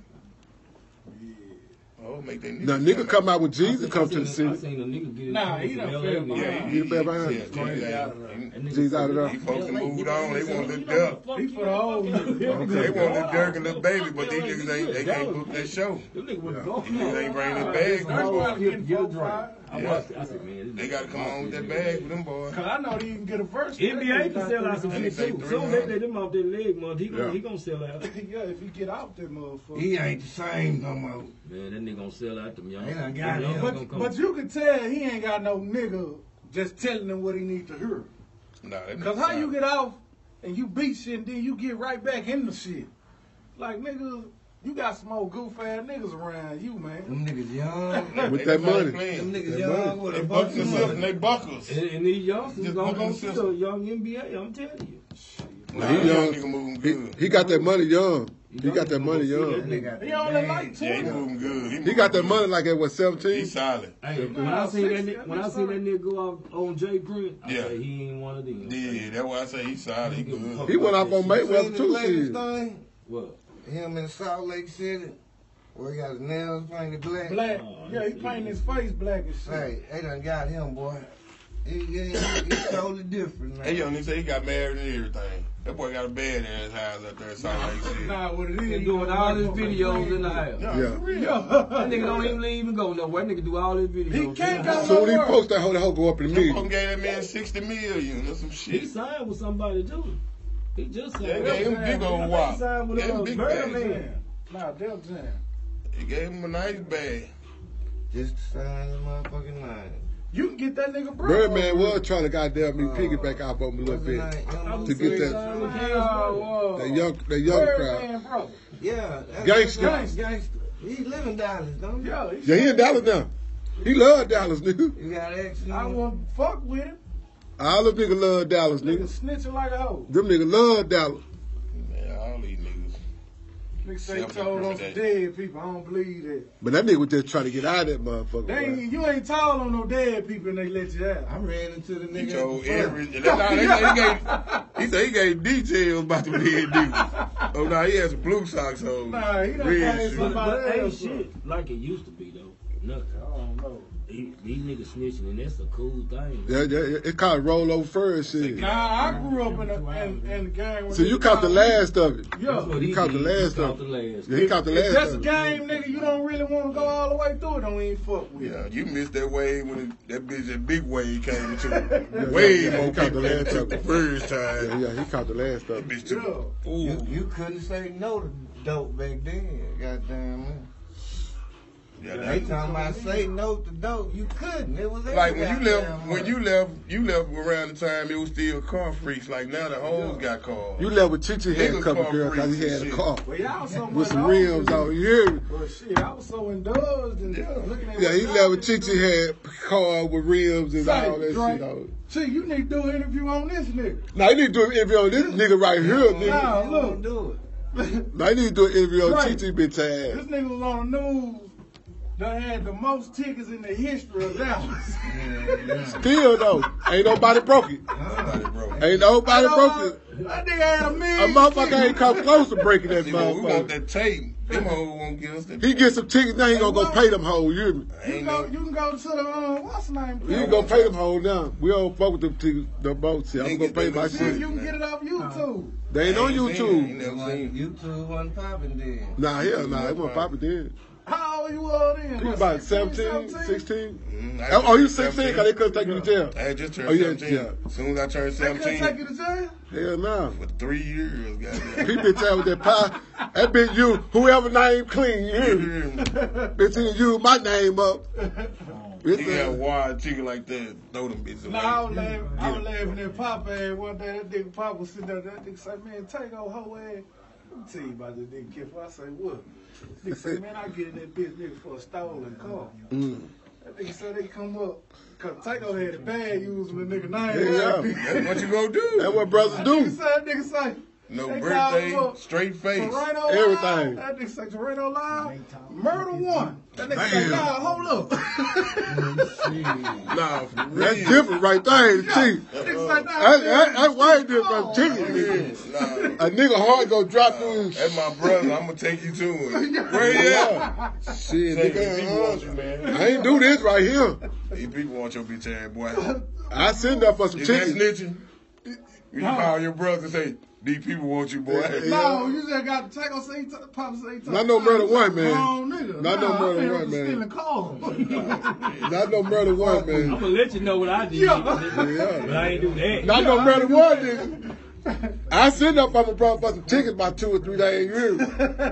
Speaker 2: Oh, make that nigga.
Speaker 1: Now nigga come out with Jesus
Speaker 3: I
Speaker 1: come to the
Speaker 3: seen a- I
Speaker 1: city.
Speaker 3: seen a nigga get his
Speaker 5: Nah,
Speaker 3: phone
Speaker 5: he
Speaker 3: from
Speaker 5: done
Speaker 3: L A,
Speaker 5: fell
Speaker 3: man.
Speaker 2: Yeah,
Speaker 1: He fell behind.
Speaker 2: yeah,
Speaker 5: Straight
Speaker 2: yeah.
Speaker 5: out of there.
Speaker 3: That nigga
Speaker 1: G's out of there.
Speaker 2: These folks done moved on. They want the
Speaker 3: You
Speaker 2: duck.
Speaker 3: know,
Speaker 5: He
Speaker 3: fuck
Speaker 5: for the old
Speaker 3: you,
Speaker 5: niggas.
Speaker 3: fuck you.
Speaker 2: They want the Dirk and Lil Baby, but these niggas ain't, they can't book that show.
Speaker 3: Them niggas was going.
Speaker 2: These niggas ain't bringing that bag.
Speaker 5: That's
Speaker 2: Them
Speaker 5: why
Speaker 2: boys.
Speaker 5: I'm getting
Speaker 3: Get a
Speaker 5: folk
Speaker 3: drink.
Speaker 5: fired.
Speaker 3: I
Speaker 2: Yeah.
Speaker 3: watched it. I said, man,
Speaker 2: They got to come on with that bag with them boys.
Speaker 5: Cause I know they can get a verse.
Speaker 3: N B A can sell out some
Speaker 2: And
Speaker 3: shit
Speaker 2: they say
Speaker 3: too.
Speaker 2: three
Speaker 3: Soon they
Speaker 2: hundred.
Speaker 3: let them off their leg, man. He gonna
Speaker 1: Yeah.
Speaker 3: he gonna sell out.
Speaker 5: Yeah, if you get out that motherfucker.
Speaker 4: He ain't the same no more.
Speaker 3: Man, that nigga gonna sell out them young.
Speaker 4: They done
Speaker 3: them
Speaker 4: got
Speaker 3: young
Speaker 4: him.
Speaker 3: gonna
Speaker 5: But,
Speaker 3: come.
Speaker 5: but you can tell he ain't got no nigga just telling him what he need to hear.
Speaker 2: Nah, that
Speaker 5: Cause
Speaker 2: nigga
Speaker 5: how you
Speaker 2: solid.
Speaker 5: get off and you beat shit and then you get right back in the shit. Like nigga, you got some old goof ass niggas around you, man.
Speaker 4: Them niggas young.
Speaker 1: With
Speaker 2: They
Speaker 1: that
Speaker 2: just
Speaker 1: money.
Speaker 2: ain't playing.
Speaker 4: Them niggas
Speaker 1: That
Speaker 4: young
Speaker 1: money.
Speaker 4: with
Speaker 2: They
Speaker 4: a bunch
Speaker 2: bucks
Speaker 4: of
Speaker 2: themselves and
Speaker 4: money.
Speaker 2: they buckles.
Speaker 3: And, and these youngsters
Speaker 2: Just
Speaker 3: gonna
Speaker 2: book on
Speaker 3: go
Speaker 2: system.
Speaker 3: to young N B A. I'm telling you.
Speaker 2: Nah,
Speaker 1: He
Speaker 2: that
Speaker 1: young.
Speaker 2: nigga moving
Speaker 1: He,
Speaker 2: good.
Speaker 1: he got that money young. He got that money young.
Speaker 4: They got
Speaker 5: He
Speaker 4: the
Speaker 5: only
Speaker 4: bag.
Speaker 5: like
Speaker 2: Yeah, he
Speaker 5: twenty.
Speaker 2: moving good.
Speaker 1: He got that
Speaker 2: moving
Speaker 1: money like at what
Speaker 2: good.
Speaker 1: seventeen?
Speaker 2: He's solid.
Speaker 3: Hey, when
Speaker 5: Nah,
Speaker 3: I seen that,
Speaker 5: sixty,
Speaker 3: nigga, when I
Speaker 5: that's
Speaker 3: seen that
Speaker 5: fine.
Speaker 3: nigga go off on Jay Prince, I
Speaker 2: Yeah.
Speaker 3: said he ain't one of them.
Speaker 2: Yeah, that's why I say he's solid. He good.
Speaker 1: He went off on
Speaker 4: You
Speaker 1: Mayweather
Speaker 4: seen the
Speaker 1: too.
Speaker 4: latest
Speaker 1: Shit.
Speaker 4: thing?
Speaker 3: What?
Speaker 4: Him in Salt Lake City, where he got his nails painted black.
Speaker 5: Black.
Speaker 3: Oh,
Speaker 5: Yeah, he painted his face black and shit.
Speaker 4: Hey, they done got him, boy. He, he, he, he's totally different, man.
Speaker 2: That young nigga say he got married and everything. That boy got a bed in his house out there in Salt Lake City.
Speaker 5: Nah, what it is.
Speaker 3: He doing all his videos in the house.
Speaker 2: Yeah,
Speaker 1: Yeah.
Speaker 2: for real.
Speaker 3: That nigga don't even leave and go nowhere. That nigga do all his videos.
Speaker 5: He
Speaker 3: in
Speaker 5: can't
Speaker 3: the
Speaker 5: go
Speaker 3: house.
Speaker 1: So when he post that hoe, that hoe go up in the
Speaker 2: Them
Speaker 1: million.
Speaker 2: folks gave that man sixty million or some
Speaker 3: He
Speaker 2: shit.
Speaker 3: signed with somebody too. He just signed.
Speaker 2: Yeah, they gave him big old
Speaker 3: I
Speaker 2: wop.
Speaker 3: think He signed with
Speaker 2: Gave him
Speaker 3: uh,
Speaker 2: big
Speaker 3: Birdman.
Speaker 2: bag.
Speaker 5: Nah, Def Jam.
Speaker 2: He gave him a nice bag.
Speaker 4: Just to sign the motherfucking line.
Speaker 5: You can get that nigga bro.
Speaker 1: Birdman was trying to goddamn me
Speaker 4: Uh,
Speaker 1: piggyback off on him a little
Speaker 4: What's
Speaker 1: bit.
Speaker 4: his name?
Speaker 1: To get that-
Speaker 3: Signed with Cash
Speaker 5: Oh,
Speaker 3: Money.
Speaker 5: whoa.
Speaker 1: That young, that young crowd.
Speaker 5: Birdman, bro.
Speaker 4: Yeah. that's-
Speaker 1: Gangster.
Speaker 4: that's Gangster. He live in Dallas, don't he?
Speaker 5: Yeah,
Speaker 1: Yeah, he in Dallas now. He love Dallas, nigga.
Speaker 4: You got action.
Speaker 5: I won't fuck with him.
Speaker 1: All them niggas love Dallas,
Speaker 5: Nigga
Speaker 1: nigga.
Speaker 5: snitching like a hoe.
Speaker 1: Them niggas love Dallas.
Speaker 2: Man, all these niggas.
Speaker 5: Nigga say he
Speaker 2: Self
Speaker 5: told on some
Speaker 2: incriminate.
Speaker 5: dead people. I don't believe that.
Speaker 1: But that nigga was just trying to get out of that motherfucker.
Speaker 5: They
Speaker 1: boy.
Speaker 5: ain't, you ain't told on no dead people and they let you out.
Speaker 4: I ran into the
Speaker 2: He
Speaker 4: nigga.
Speaker 2: told
Speaker 4: at the front.
Speaker 2: every. Nah, they, they gave, he said he gave details about the dead niggas. Oh, no, he has some blue socks on.
Speaker 5: Nah, he done
Speaker 2: Red
Speaker 5: paid
Speaker 2: shoes.
Speaker 3: But,
Speaker 5: somebody
Speaker 3: but ain't
Speaker 5: else.
Speaker 3: shit like it used to be though. Nothing.
Speaker 5: I don't know.
Speaker 3: These, these niggas snitching and that's a cool thing.
Speaker 1: Yeah, yeah, it called roll over first shit.
Speaker 5: Nah, I grew up in, a, in, in the gang. when
Speaker 1: So
Speaker 5: they
Speaker 1: you caught the
Speaker 5: called-
Speaker 1: last of it.
Speaker 5: Yeah.
Speaker 3: That's what
Speaker 1: He
Speaker 3: he
Speaker 1: caught the
Speaker 3: did.
Speaker 1: last
Speaker 3: He
Speaker 1: of
Speaker 3: caught
Speaker 1: it.
Speaker 3: the last.
Speaker 1: Yeah, he caught the
Speaker 5: If
Speaker 1: last
Speaker 5: that's a
Speaker 1: of it.
Speaker 5: game, nigga, you don't really want to go all the way through it. Don't even fuck with
Speaker 2: Yeah,
Speaker 5: it.
Speaker 2: you missed that wave when it, that bitch, that big wave came into
Speaker 1: Yeah,
Speaker 2: way
Speaker 1: yeah,
Speaker 2: more
Speaker 1: he caught the
Speaker 2: people than
Speaker 1: last
Speaker 2: took
Speaker 1: of
Speaker 2: the
Speaker 1: it.
Speaker 2: first
Speaker 1: Yeah,
Speaker 2: time.
Speaker 1: yeah, he caught the last of
Speaker 2: That
Speaker 1: it.
Speaker 2: bitch took.
Speaker 5: Yeah.
Speaker 2: Ooh.
Speaker 4: You, you couldn't say no to dope back then. Goddamn man.
Speaker 2: Yeah,
Speaker 4: They
Speaker 2: that,
Speaker 4: talking about say no to dope. You couldn't. It was
Speaker 2: like when you
Speaker 4: every
Speaker 2: left,
Speaker 4: goddamn
Speaker 2: when
Speaker 4: month.
Speaker 2: you left, you left around the time it was still car freaks. Like now the hoes got cars.
Speaker 1: You left with Chichi had a
Speaker 2: Niggas
Speaker 1: couple
Speaker 2: car
Speaker 1: girls because he
Speaker 2: freaks
Speaker 1: had
Speaker 2: and
Speaker 1: a
Speaker 2: shit.
Speaker 1: car
Speaker 5: Well, y'all so
Speaker 1: with
Speaker 5: much
Speaker 1: some
Speaker 5: older
Speaker 1: rims
Speaker 5: than
Speaker 1: on.
Speaker 5: me.
Speaker 1: You hear me?
Speaker 5: Well, shit, I was so indulged and
Speaker 2: Yeah.
Speaker 5: looking at
Speaker 1: Yeah,
Speaker 5: what
Speaker 1: he
Speaker 5: y'all
Speaker 1: left with
Speaker 5: niggas
Speaker 1: Chichi
Speaker 5: do.
Speaker 1: had car with rims and
Speaker 5: Say,
Speaker 1: all that
Speaker 5: Drake,
Speaker 1: shit on.
Speaker 5: See, you need to do an interview on this nigga.
Speaker 1: Now you need to do an interview on this nigga right here, nigga.
Speaker 5: Nah,
Speaker 4: They
Speaker 5: look.
Speaker 4: won't do it.
Speaker 1: Now you need to do an interview on
Speaker 5: Right.
Speaker 1: Chichi bitch
Speaker 5: This
Speaker 1: ass.
Speaker 5: nigga was on the news that had the most tickets in the history of Dallas.
Speaker 1: Still though, ain't nobody broke it.
Speaker 2: Somebody broke.
Speaker 1: Ain't nobody broke it.
Speaker 5: That nigga had a
Speaker 1: A
Speaker 5: million.
Speaker 1: motherfucker ain't come close to breaking that
Speaker 2: See, but we want
Speaker 1: motherfucker.
Speaker 2: that tape. Them hoes won't give us that.
Speaker 1: He get some tickets now. He gonna go pay them hoes. You hear me?
Speaker 5: You
Speaker 2: Ain't
Speaker 5: can go,
Speaker 2: no.
Speaker 5: you can go to the um, what's the name?
Speaker 1: You can go pay them hoes now. We don't fuck with them tickets, the boats. I'm
Speaker 2: Nigga,
Speaker 1: gonna pay
Speaker 2: they
Speaker 1: my
Speaker 2: look
Speaker 5: See,
Speaker 1: shit.
Speaker 5: you can get it off YouTube.
Speaker 1: They ain't on
Speaker 2: Ain't seen it.
Speaker 1: YouTube.
Speaker 2: Ain't never
Speaker 4: Like,
Speaker 2: seen it.
Speaker 4: YouTube wasn't popping then.
Speaker 1: Nah, hell nah. It wasn't popping then.
Speaker 5: How old you all then?
Speaker 1: You
Speaker 5: What,
Speaker 1: about
Speaker 5: sixteen,
Speaker 1: seventeen, sixteen?
Speaker 2: Mm, I
Speaker 1: Oh, oh, you
Speaker 2: just turned
Speaker 1: sixteen? Because they couldn't take you to jail.
Speaker 2: I had just turned
Speaker 1: Oh, yeah,
Speaker 2: seventeen.
Speaker 1: yeah.
Speaker 2: As soon as I turned
Speaker 5: They couldn't take
Speaker 2: seventeen,
Speaker 5: you to jail?
Speaker 1: Hell nah.
Speaker 2: for three years, goddamn.
Speaker 1: He bitch out with that pie. That bitch you, whoever name clean, you hear me?
Speaker 2: You
Speaker 1: Bitch, he use my name up. Bitch,
Speaker 2: got a
Speaker 1: uh,
Speaker 2: wild chicken like that, throw them bitches away.
Speaker 5: No, I was laughing, I was laughing at Papa ass one day. That nigga Papa was sitting there. That nigga said, man, take old hoe ass. Let me tell you about this nigga Kip. I say, what? Nigga said, man, I get in that bitch nigga for a stolen car.
Speaker 1: mm.
Speaker 5: That nigga said they come up. Cause Taco had a bad using the nigga name.
Speaker 1: Yeah.
Speaker 2: That's what you gonna do.
Speaker 1: That's what brothers
Speaker 5: That
Speaker 1: do.
Speaker 5: nigga said, that nigga say,
Speaker 2: No
Speaker 5: they
Speaker 2: birthday,
Speaker 5: called him up.
Speaker 2: straight face.
Speaker 5: Torino
Speaker 1: Everything.
Speaker 5: Live. That nigga say Torino Live. Murder one. That nigga say,
Speaker 1: Damn.
Speaker 5: nah, hold up.
Speaker 2: Nah, for real.
Speaker 1: That's different right there, ain't it, Chief?
Speaker 5: That nigga say, nah,
Speaker 1: That- that-
Speaker 5: man,
Speaker 1: That's way
Speaker 5: shit
Speaker 1: different
Speaker 5: cold.
Speaker 1: from chicken, nigga.
Speaker 2: Nah,
Speaker 1: A nigga hard gonna drop through.
Speaker 2: that's my brother. I'm gonna take you to him. Where you at?
Speaker 1: Shit,
Speaker 2: Say, these people want
Speaker 1: nigga.
Speaker 2: you,
Speaker 1: uh,
Speaker 2: man.
Speaker 1: I ain't do this right here.
Speaker 2: These people want your bitch ass, boy.
Speaker 1: I send up for some
Speaker 2: Is that
Speaker 1: chicken.
Speaker 2: snitching? You call your brother and say, these people want you, boy.
Speaker 1: Yeah.
Speaker 5: No, you just got to take on say Papa say
Speaker 1: Not no murder one, man.
Speaker 5: Wrong nigga.
Speaker 1: Not no
Speaker 5: Nah,
Speaker 1: murder
Speaker 5: I'm here
Speaker 1: one,
Speaker 5: for
Speaker 1: man.
Speaker 5: stealing cars.
Speaker 1: Not no murder one,
Speaker 6: I'm
Speaker 1: man.
Speaker 6: gonna let you know what I did,
Speaker 5: Yeah.
Speaker 6: nigga. But I ain't do that.
Speaker 1: Not no murder one, nigga. I send up for my brother for some chicken by two or three days. You hear me?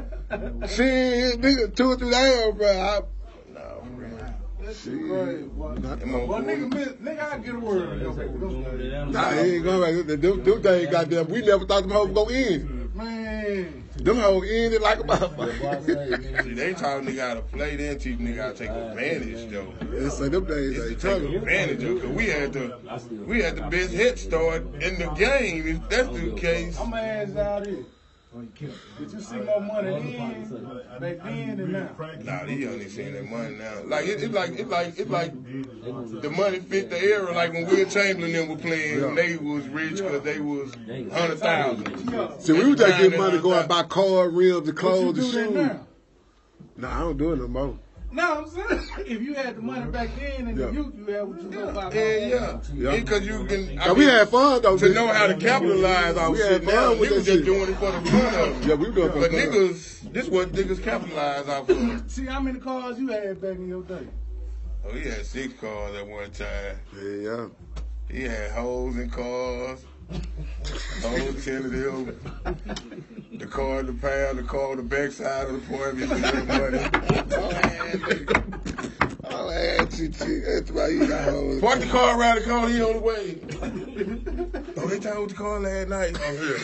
Speaker 1: Shit, nigga, two or three days, bro. I,
Speaker 2: Nah, for real.
Speaker 5: That's crazy, boy.
Speaker 1: not,
Speaker 2: Them
Speaker 5: Well,
Speaker 2: hoes-
Speaker 5: nigga, miss, nigga, I get a word.
Speaker 1: nah, he ain't going back. Them, them things, goddamn, we never thought them hoes would go in.
Speaker 5: Man.
Speaker 1: Them hoes in it like a motherfucker.
Speaker 2: See, they taught nigga how to play, then teach nigga how to take advantage, though.
Speaker 1: They say them days
Speaker 2: It's to
Speaker 1: ain't
Speaker 2: take
Speaker 1: trouble.
Speaker 2: advantage of, cause we had the we had the best head start in the game. If that's the case,
Speaker 5: I'm gonna ask y'all this. Did you see more money then, back then and now?
Speaker 2: nah, these young niggas seeing that money now. Like it, it's like it's like it's like the money fit the era. Like when Will Chamberlain them were playing, when they was rich because they was hundred thousand.
Speaker 5: Yeah.
Speaker 1: See, we was just getting money to go and buy car, rims, and
Speaker 5: But you
Speaker 1: clothes,
Speaker 5: do
Speaker 1: and
Speaker 5: that
Speaker 1: shoes.
Speaker 5: now?
Speaker 1: Nah, I don't do it no more.
Speaker 5: No, I'm saying, if you had the money back then and
Speaker 1: Yeah.
Speaker 5: the youth, you had what you go buy.
Speaker 2: Yeah, yeah,
Speaker 1: Yeah.
Speaker 2: because you can. I
Speaker 1: Now, we
Speaker 2: mean,
Speaker 1: had fun, though.
Speaker 2: to
Speaker 1: bitch.
Speaker 2: know how to capitalize off
Speaker 1: We had
Speaker 2: shit. Now
Speaker 1: fun with
Speaker 2: niggas
Speaker 1: that
Speaker 2: just
Speaker 1: shit.
Speaker 2: doing it for the fun of it.
Speaker 1: Yeah, we doing it for
Speaker 2: But
Speaker 1: fun.
Speaker 2: niggas, this what niggas capitalize off of.
Speaker 5: See how many cars you had back in your day?
Speaker 2: Oh, he had six cars at one time.
Speaker 1: Yeah, yeah.
Speaker 2: He had hoes in cars. Whole ten of them. The car in the pound, the car on the backside of the point.
Speaker 1: Oh, ass you, chick. That's why you got hoes.
Speaker 2: Park the car around the corner, he on the way. Oh, they talked with the car last night. I'm here.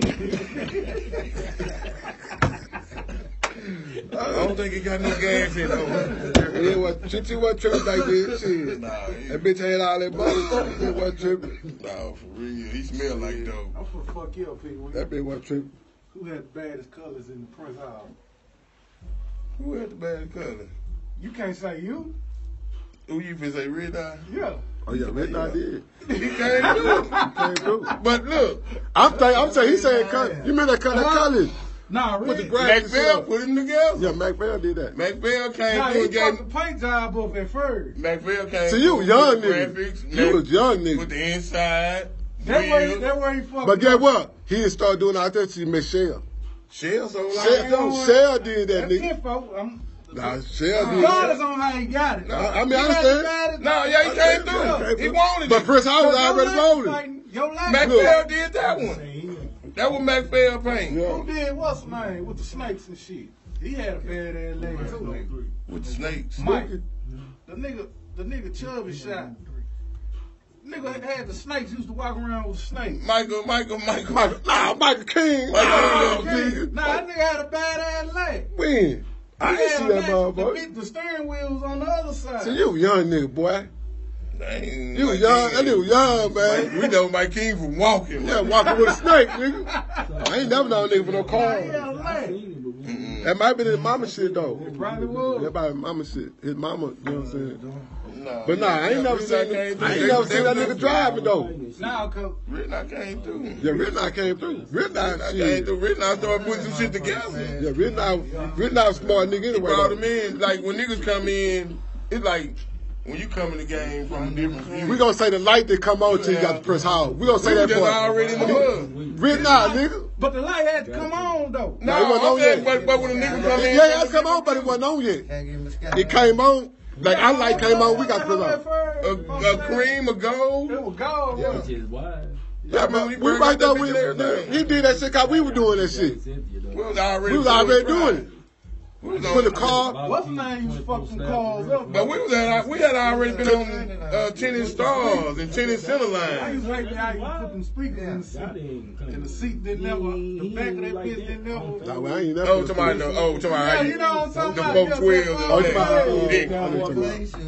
Speaker 2: I don't think he got no gas in though.
Speaker 1: Yeah, what, shit, you wasn't tripping like this. Shit.
Speaker 2: Nah, he,
Speaker 1: That bitch had all that money. He wasn't tripping.
Speaker 2: nah, for real. He smell like dope.
Speaker 5: I'm gonna fuck you up, people.
Speaker 1: That bitch wasn't tripping.
Speaker 5: Who had the baddest colors in the Prince Hall?
Speaker 2: Who had the bad color?
Speaker 5: You can't say you.
Speaker 2: Who you finna say red eye?
Speaker 5: Yeah.
Speaker 1: Oh, yeah, Red Dot did.
Speaker 2: He can't do it.
Speaker 1: Came through.
Speaker 2: But look,
Speaker 1: I'm saying, I'm saying, he saying, cut. You mean that color, college?
Speaker 5: Nah,
Speaker 1: With the
Speaker 5: really.
Speaker 1: grass.
Speaker 2: Mac Bell put him together.
Speaker 1: Yeah, Mac Bell did that.
Speaker 2: Mac Bell came
Speaker 5: Nah,
Speaker 2: through
Speaker 5: he
Speaker 2: and
Speaker 5: fucked
Speaker 2: gave
Speaker 5: the paint job up at first.
Speaker 2: Mac Bell came
Speaker 1: See, you
Speaker 2: through
Speaker 1: was young
Speaker 2: with the
Speaker 1: nigga.
Speaker 2: graphics,
Speaker 1: You
Speaker 2: Mac-
Speaker 1: was young nigga.
Speaker 2: with the inside.
Speaker 5: That way,
Speaker 2: wheels.
Speaker 5: that way he fucked
Speaker 1: But
Speaker 5: up.
Speaker 1: guess what? He didn't start doing out there till he met Shell.
Speaker 2: Shell so like
Speaker 1: Shell, no, Shell did that,
Speaker 5: That's
Speaker 1: nigga.
Speaker 5: it, folks. I'm,
Speaker 1: Nah, Shell did
Speaker 5: regardless
Speaker 1: that.
Speaker 5: on how he got it.
Speaker 1: I, I mean,
Speaker 5: He
Speaker 1: I
Speaker 5: had the
Speaker 1: understand.
Speaker 5: baddest-
Speaker 2: No, yeah, he came
Speaker 1: Yeah,
Speaker 2: through. He wanted
Speaker 1: But
Speaker 2: it.
Speaker 1: Prince Hall was
Speaker 5: Your
Speaker 1: already
Speaker 5: last
Speaker 1: rolling.
Speaker 5: fight- Your last
Speaker 2: Mac
Speaker 1: Look.
Speaker 2: Bell did that one. That was Mac Bell paint.
Speaker 1: Yeah.
Speaker 5: Who did what's his name with the snakes and shit? He had a badass leg too.
Speaker 2: with the snakes.
Speaker 5: Mike, the nigga, the nigga Chubby shot. Nigga had the snakes. Used to walk around with snakes.
Speaker 2: Michael, Michael, Michael.
Speaker 1: Michael, nah, Michael King.
Speaker 2: Michael
Speaker 1: Nah,
Speaker 2: King.
Speaker 1: nigga.
Speaker 5: Nah, that nigga had a bad ass leg.
Speaker 1: When? I
Speaker 5: He
Speaker 1: ain't
Speaker 5: had
Speaker 1: see
Speaker 5: a
Speaker 1: that
Speaker 5: leg-
Speaker 1: motherfucker.
Speaker 5: The, the steering wheel was on the other side.
Speaker 1: See, you a young nigga, boy.
Speaker 2: Dang,
Speaker 1: You
Speaker 2: Mike
Speaker 1: young, that
Speaker 2: King.
Speaker 1: nigga young, man.
Speaker 2: We know Mike King from walking.
Speaker 1: Yeah, walking with a snake, nigga. I ain't never known a nigga with no
Speaker 5: Nah,
Speaker 1: car.
Speaker 5: he had a leg.
Speaker 2: Mm-mm.
Speaker 1: That might be his mama shit, though.
Speaker 5: Probably was.
Speaker 1: That probably mama shit. His mama, you know what I'm saying?
Speaker 2: Nah,
Speaker 1: But nah, I ain't never seen, I ain't never seen that nigga driving, though.
Speaker 5: Nah, cause
Speaker 2: Ridnock came through.
Speaker 1: Yeah, Ridnock came through. Ridnock,
Speaker 2: Ridnock came
Speaker 1: shit.
Speaker 2: through. Ridnock started putting some shit together.
Speaker 1: Yeah, Ridnock, Ridnock smart nigga
Speaker 2: He
Speaker 1: anyway,
Speaker 2: brought
Speaker 1: though.
Speaker 2: him in. Like, when niggas come in, it's like, when you come in the game from a different view.
Speaker 1: We gonna say the light that come on till you got to press hard. We gonna say
Speaker 2: We
Speaker 1: that
Speaker 2: just
Speaker 1: part.
Speaker 2: already in the mud.
Speaker 1: Ridnock, nigga.
Speaker 5: but the light had to come on though.
Speaker 1: No, it wasn't
Speaker 2: I'm
Speaker 1: on
Speaker 2: saying,
Speaker 1: yet.
Speaker 2: But, but when a nigga come in,
Speaker 1: Yeah, it come on, but it wasn't on yet.
Speaker 4: Can't give me sky.
Speaker 1: It came on. Like our light came on, we got to press on.
Speaker 2: a, a cream, a gold.
Speaker 5: It was gold.
Speaker 1: Yeah.
Speaker 6: Which is why.
Speaker 1: Yeah, but we right there with it. He did that shit cause we were doing that shit.
Speaker 2: We was already,
Speaker 1: We was already doing it.
Speaker 2: We was
Speaker 1: Put the
Speaker 2: on,
Speaker 1: car.
Speaker 5: What's the name you fucking cars up?
Speaker 2: but we was at, we had already been on uh, tennis stars and tennis center
Speaker 5: I
Speaker 2: line.
Speaker 5: used to hate how you put them speakers in the seat. And the seat didn't never, the back of that bitch didn't never.
Speaker 1: Nah, well, I ain't never.
Speaker 2: Oh, somebody know. Oh, somebody.
Speaker 5: Yeah, you know what I'm talking
Speaker 2: The
Speaker 5: about.
Speaker 2: four
Speaker 5: Yeah,
Speaker 2: twelves.
Speaker 5: oh,
Speaker 2: and
Speaker 5: you
Speaker 2: all
Speaker 5: talking
Speaker 2: that.
Speaker 5: about-
Speaker 2: Dick.
Speaker 5: Yeah, all them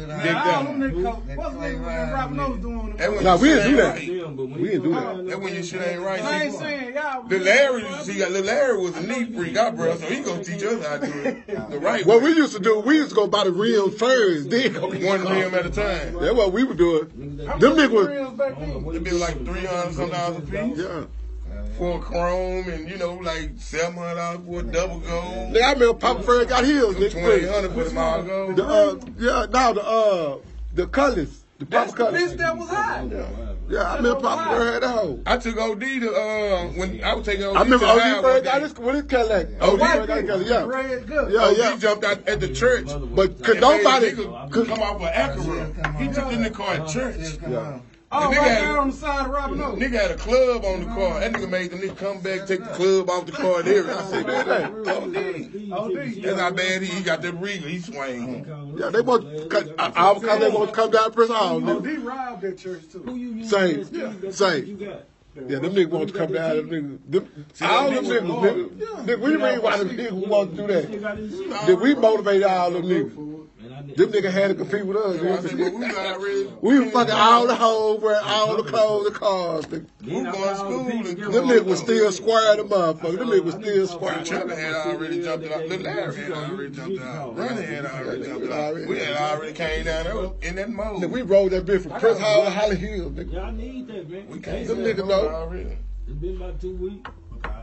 Speaker 5: niggas, what's the nigga that Rob Nose doing?
Speaker 2: That when
Speaker 1: Nah,
Speaker 2: your
Speaker 1: we
Speaker 2: shit
Speaker 1: didn't do
Speaker 2: ain't
Speaker 1: that.
Speaker 2: right.
Speaker 1: We didn't do that.
Speaker 2: That when your shit ain't right.
Speaker 5: I ain't saying y'all.
Speaker 2: Lil Larry, see, Lil Larry was a neat freak, out, bro, so he gonna teach us how to do it the right
Speaker 1: What
Speaker 2: way.
Speaker 1: we used to do, we used to go buy the rims first, then go get
Speaker 2: One
Speaker 1: the car.
Speaker 2: rim at a time.
Speaker 1: That's what we were doing.
Speaker 5: How
Speaker 1: Them
Speaker 5: much
Speaker 1: niggas was,
Speaker 5: reels back then?
Speaker 2: It'd be like three hundred some dollars a piece
Speaker 1: yeah.
Speaker 2: for a chrome, and you know, like seven hundred dollars for a double gold.
Speaker 1: Nigga, I remember Papa Fred got heels,
Speaker 2: Twenty
Speaker 1: nigga.
Speaker 2: hundred for the all gold.
Speaker 1: The, uh, yeah, now the, uh, the colors. The
Speaker 5: That's
Speaker 1: Papa
Speaker 5: the
Speaker 1: colors.
Speaker 5: bitch that was hot.
Speaker 1: Yeah, I remember Papa Fred had that hoe.
Speaker 2: I took O D to uh when I was taking O D.
Speaker 1: I remember
Speaker 2: to
Speaker 1: O
Speaker 2: the
Speaker 1: D
Speaker 2: highway
Speaker 1: Fred
Speaker 2: one
Speaker 1: got
Speaker 2: day.
Speaker 1: his, with his Cadillac.
Speaker 2: Oh,
Speaker 1: O D
Speaker 2: white
Speaker 1: Fred got his Cadillac, yeah.
Speaker 5: Red good.
Speaker 1: Yeah,
Speaker 2: Oh,
Speaker 1: yeah.
Speaker 2: he jumped out at the church.
Speaker 1: But could
Speaker 2: And made a
Speaker 1: nobody,
Speaker 2: nigga
Speaker 1: could,
Speaker 2: come off an Acura. He jumped in the car at church.
Speaker 1: yeah.
Speaker 5: Oh,
Speaker 2: The nigga
Speaker 5: right
Speaker 2: had-
Speaker 5: there on the side of Robin Nose.
Speaker 2: Nigga had a club on the car. That nigga made the nigga come back, take the club off the car and everything. I said, man, that O D.
Speaker 5: O D.
Speaker 2: That's how bad he, he got that regal. He swing.
Speaker 1: Yeah, they want, cause, I, I, cause they want to come down and press all,
Speaker 5: O
Speaker 1: nigga.
Speaker 5: D robbed that church too.
Speaker 1: Same, same. Yeah, them niggas want to come down, them niggas, them, all them niggas, nigga, nigga, we ain't one of them niggas who want to do that. Then we motivated all them niggas. Them niggas had to compete with us.
Speaker 2: I said, but
Speaker 1: Nigga.
Speaker 2: we was already.
Speaker 1: We were fucking all the hoes, wearing all the clothes, the cars. Nigga.
Speaker 2: We was going to school and
Speaker 1: Them niggas was still square the motherfucker. Them niggas was still square.
Speaker 2: Trevor had already jumped it out. Lil Larry had already jumped it out. Ronnie had already jumped it out. We had already came down there in that mode.
Speaker 1: Nigga, we rode that bitch from Chris Hall to Holly Hill, nigga.
Speaker 6: Y'all need that, man.
Speaker 2: We came
Speaker 1: Them
Speaker 2: down
Speaker 1: niggas
Speaker 2: there
Speaker 1: know.
Speaker 2: already.
Speaker 6: It's been about two weeks.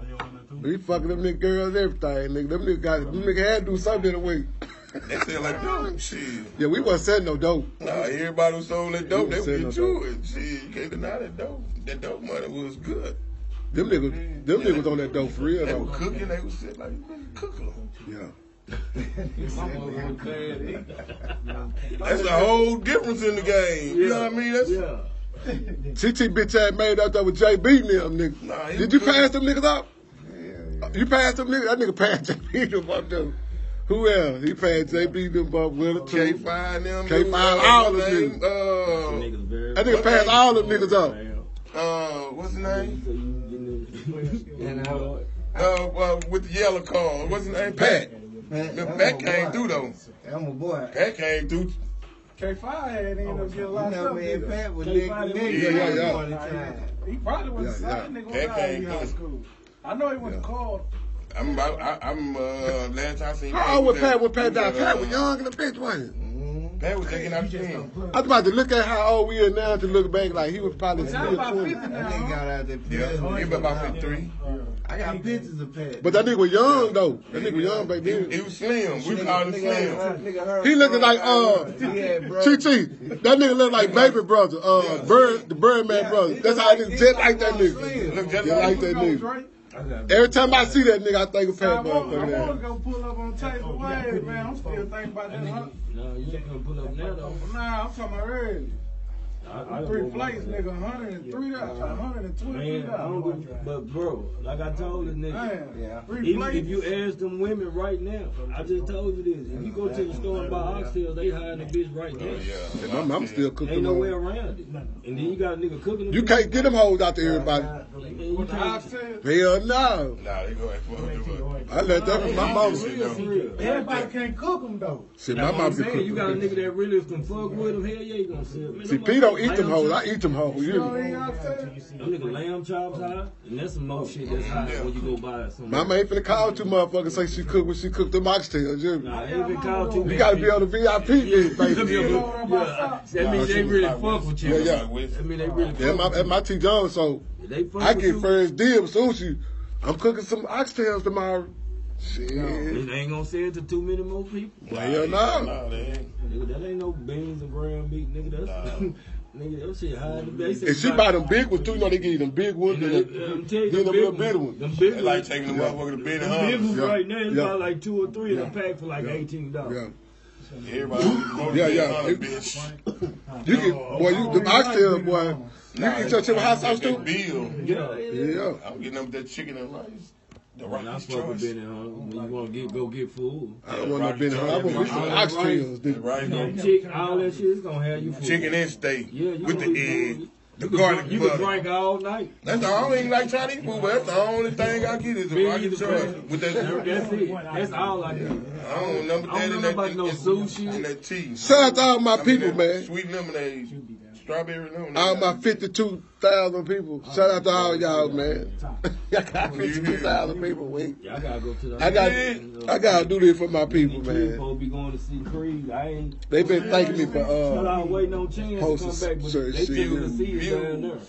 Speaker 1: We fucking them nigga girls, everything, nigga. Them niggas got, them niggas had to do something in a week.
Speaker 2: They said like dope shit.
Speaker 1: Yeah, we wasn't selling no dope.
Speaker 2: Nah, everybody who sold that dope, they
Speaker 1: Said
Speaker 2: would get
Speaker 1: no
Speaker 2: to it. Shit, you can't deny that dope. That dope money was good.
Speaker 1: Them niggas, them niggas on that dope for real
Speaker 2: They
Speaker 1: though.
Speaker 2: were cooking, they was sitting like, man, cooking them.
Speaker 1: Yeah.
Speaker 2: That's a whole difference in the game. You know what I mean? That's,
Speaker 6: Yeah.
Speaker 1: T T bitch ass made out there with J B and them niggas.
Speaker 2: Nah, he
Speaker 1: Did you
Speaker 2: was
Speaker 1: pass them niggas up? You passed them niggas? That nigga passed J B them up them. Who else? He passed J B them up with it
Speaker 2: K
Speaker 1: too.
Speaker 2: five them.
Speaker 1: K
Speaker 2: dudes,
Speaker 1: five,
Speaker 2: uh,
Speaker 1: all
Speaker 2: what's
Speaker 1: them
Speaker 2: his name?
Speaker 6: Niggas
Speaker 1: That
Speaker 6: very.
Speaker 1: nigga passed all them niggas up.
Speaker 2: Uh, uh, what's his name?
Speaker 4: And I,
Speaker 2: Uh, well, with the yellow car. What's his name? Pat.
Speaker 4: man,
Speaker 2: The
Speaker 4: I'm
Speaker 2: Pat
Speaker 4: a
Speaker 2: came
Speaker 4: boy.
Speaker 2: through though.
Speaker 4: I'm a boy.
Speaker 2: Pat came through.
Speaker 5: K five had ended up getting
Speaker 4: You
Speaker 5: locked
Speaker 4: know,
Speaker 5: up.
Speaker 4: me
Speaker 5: didn't
Speaker 4: and
Speaker 5: he?
Speaker 4: Pat was
Speaker 6: K
Speaker 4: nigga
Speaker 6: five,
Speaker 4: nigga
Speaker 1: yeah, yeah, yeah.
Speaker 4: one time.
Speaker 5: He probably went to
Speaker 1: Yeah,
Speaker 5: yeah,
Speaker 1: yeah.
Speaker 5: nigga
Speaker 2: That
Speaker 5: was out
Speaker 2: came
Speaker 5: of high
Speaker 2: through.
Speaker 5: school. I know he went to college.
Speaker 2: I'm, I, I'm, uh, last time I seen
Speaker 1: How old was
Speaker 2: he
Speaker 1: Pat when
Speaker 2: at-
Speaker 1: Pat died?
Speaker 2: he was
Speaker 1: Pat
Speaker 2: at,
Speaker 1: was
Speaker 2: uh,
Speaker 1: young and a bitch, wasn't he?
Speaker 2: Pat was taking out the pen.
Speaker 1: I was about to look at how old we are now to look back like he was probably
Speaker 5: Y'all
Speaker 1: still
Speaker 5: about
Speaker 1: twenty.
Speaker 5: fifty
Speaker 4: That
Speaker 5: now,
Speaker 4: nigga
Speaker 5: huh?
Speaker 4: got out there.
Speaker 2: Yeah, he was about fifty-three.
Speaker 4: I got pictures of Pat.
Speaker 1: But that nigga was young though. That nigga was young back
Speaker 2: He,
Speaker 1: then.
Speaker 2: he was slim. We called him slim.
Speaker 1: He looking like uh T T. That nigga look like baby brother. Uh Bird the Birdman brother. That's how it is just like that nigga.
Speaker 2: Look just
Speaker 1: Just
Speaker 2: like
Speaker 1: like that
Speaker 5: Go,
Speaker 1: nigga.
Speaker 5: Drake.
Speaker 1: Every time I see that nigga I think of
Speaker 5: I
Speaker 1: Pat
Speaker 5: want, I
Speaker 1: motherfucker.
Speaker 5: want to
Speaker 1: Man.
Speaker 5: go pull up on Taylor Wade, man. I'm still thinking about that. Huh?
Speaker 6: No, you ain't gonna pull up now though.
Speaker 5: Nah, I'm talking about early.
Speaker 6: I, I
Speaker 5: Three
Speaker 6: don't
Speaker 5: flights, nigga, one hundred three dollars, one hundred twenty-three
Speaker 6: Man, I don't
Speaker 5: dollars.
Speaker 6: give, but bro, like I told the nigga,
Speaker 5: Man,
Speaker 4: Yeah.
Speaker 5: three
Speaker 6: even
Speaker 5: flights.
Speaker 6: if you ask them women right now, I just told you this. If you go to the store and buy oxtails, they hiring the bitch right
Speaker 2: Oh,
Speaker 6: there.
Speaker 2: yeah.
Speaker 1: And my mama still cooking
Speaker 6: Ain't no way
Speaker 1: them.
Speaker 6: around it. And then you got a nigga cooking them.
Speaker 1: You can't get them hoes out to everybody.
Speaker 6: And you
Speaker 5: With the
Speaker 6: can't.
Speaker 5: oxtail,
Speaker 1: Hell no.
Speaker 2: Nah, they go and fuck them up.
Speaker 1: I let that from my mama.
Speaker 6: Real, for real.
Speaker 5: everybody can't cook them though.
Speaker 1: See,
Speaker 6: That's
Speaker 1: my
Speaker 6: what I'm
Speaker 1: mama can
Speaker 6: saying.
Speaker 1: cook
Speaker 6: You got a
Speaker 1: them.
Speaker 6: nigga that really can fuck with him. Hell yeah, he gonna sell. Man,
Speaker 1: See,
Speaker 6: them
Speaker 1: P don't eat them
Speaker 6: lamb
Speaker 1: hoes.
Speaker 6: chops-
Speaker 1: I eat them hoes. You
Speaker 5: You
Speaker 1: hear
Speaker 5: know
Speaker 1: me?
Speaker 5: they oxtail?
Speaker 6: Them nigga lamb chops high, and that's some more shit that's high when you go buy it somewhere.
Speaker 1: Mama ain't finna call two motherfuckers say she cook when she cooked them oxtails. You hear me?
Speaker 6: Nah, they been called too.
Speaker 1: You gotta be on the V I P list,
Speaker 6: Yeah,
Speaker 1: baby.
Speaker 6: yeah, that means they really fuck with you.
Speaker 1: Yeah, yeah.
Speaker 6: That mean they really
Speaker 1: Yeah,
Speaker 6: fuck
Speaker 1: my,
Speaker 6: with
Speaker 1: at my T. Jones, so
Speaker 6: you. They fuck
Speaker 1: I
Speaker 6: with
Speaker 1: get
Speaker 6: you.
Speaker 1: first dibs. Soon as you, I'm cooking some oxtails tomorrow. Shit.
Speaker 6: They ain't gonna say it to too many more people.
Speaker 1: Hell no.
Speaker 2: Nah, they ain't.
Speaker 6: Nigga, that ain't no beans and ground meat, nigga. That's nigga, that shit high in the base.
Speaker 1: And she buy them big ones too. You know they give you them big ones.
Speaker 6: And
Speaker 1: Then
Speaker 6: them,
Speaker 1: they,
Speaker 6: I'm telling you,
Speaker 1: then them
Speaker 6: them
Speaker 1: little
Speaker 6: big
Speaker 1: bitty
Speaker 6: ones.
Speaker 1: ones.
Speaker 6: Them big
Speaker 2: They like
Speaker 6: ones.
Speaker 2: taking the motherfucker to bed and
Speaker 6: Them big
Speaker 2: hunters.
Speaker 6: ones
Speaker 1: Yeah.
Speaker 6: right now, it's
Speaker 1: Yeah.
Speaker 6: about like two or three in a pack for like eighteen dollars.
Speaker 1: Yeah.
Speaker 2: Everybody go to
Speaker 1: Yeah,
Speaker 2: bed
Speaker 1: yeah.
Speaker 2: and hunter,
Speaker 1: It-
Speaker 2: bitch.
Speaker 1: You can, boy, you them oxtails, boy. You
Speaker 2: Nah,
Speaker 1: can eat your chicken hot sauce
Speaker 2: that
Speaker 1: too.
Speaker 2: bill.
Speaker 6: Yeah,
Speaker 1: Yeah.
Speaker 2: I'm getting up that chicken and rice. The
Speaker 6: And I
Speaker 2: rice
Speaker 6: fuck with
Speaker 2: choice.
Speaker 6: Benny Hunter. When you wanna get go get food.
Speaker 1: I don't want no Benny Hunter. I want me some oxtails.
Speaker 2: The
Speaker 1: nigga.
Speaker 2: rice,
Speaker 6: That chick, all that shit is gonna have you full.
Speaker 2: chicken and steak
Speaker 6: Yeah, you
Speaker 2: with
Speaker 6: gonna
Speaker 2: the
Speaker 6: be
Speaker 2: egg,
Speaker 6: full.
Speaker 2: the
Speaker 6: You can
Speaker 2: garlic
Speaker 6: drink- You can
Speaker 2: butter.
Speaker 6: drink all night.
Speaker 2: That's the I don't even like Chinese food, but that's the only thing I get is the
Speaker 6: Me
Speaker 2: rice
Speaker 6: either,
Speaker 2: choice
Speaker 6: bro.
Speaker 2: with that.
Speaker 6: That's it. That's all I get.
Speaker 2: I don't know
Speaker 6: I don't
Speaker 2: that
Speaker 6: know
Speaker 2: and that,
Speaker 6: about no
Speaker 2: and,
Speaker 6: sushi.
Speaker 2: and that tea.
Speaker 1: Shout out to all my
Speaker 2: I mean,
Speaker 1: people,
Speaker 2: that
Speaker 1: man.
Speaker 2: Sweet lemonade, strawberry lemonade.
Speaker 1: All my fifty-two thousand people. Shout out to all y'all, man. I got fifty-two thousand people. Wait.
Speaker 6: Yeah, I gotta go to the.
Speaker 1: I got, I gotta do this for my people,
Speaker 6: Creed
Speaker 1: man.
Speaker 6: supposed to be going to see Creed. I ain't.
Speaker 1: They been thanking me for
Speaker 6: Shut
Speaker 1: uh.
Speaker 6: out waiting on chance to come
Speaker 1: Post
Speaker 6: back, but
Speaker 1: certain
Speaker 6: they
Speaker 1: shit.
Speaker 6: taking the seeds down there.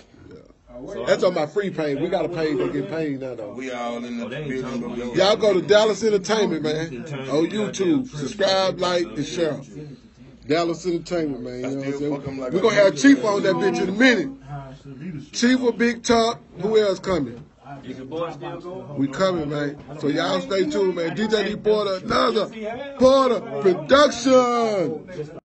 Speaker 1: That's on my free page. We gotta pay to get paid now, though.
Speaker 2: We all in the
Speaker 6: Oh, they ain't
Speaker 2: building.
Speaker 6: talking
Speaker 2: but
Speaker 6: about
Speaker 2: we-
Speaker 1: Y'all go to Dallas Entertainment, man. On YouTube. Subscribe, like, and share. Dallas Entertainment, man. You know what I'm saying? We're gonna have Chief on that bitch in a minute. Chief with Big Talk. Who else coming?
Speaker 6: Is your boy still going?
Speaker 1: We coming, man. So y'all stay tuned, man. D J D Porter, another Porter production.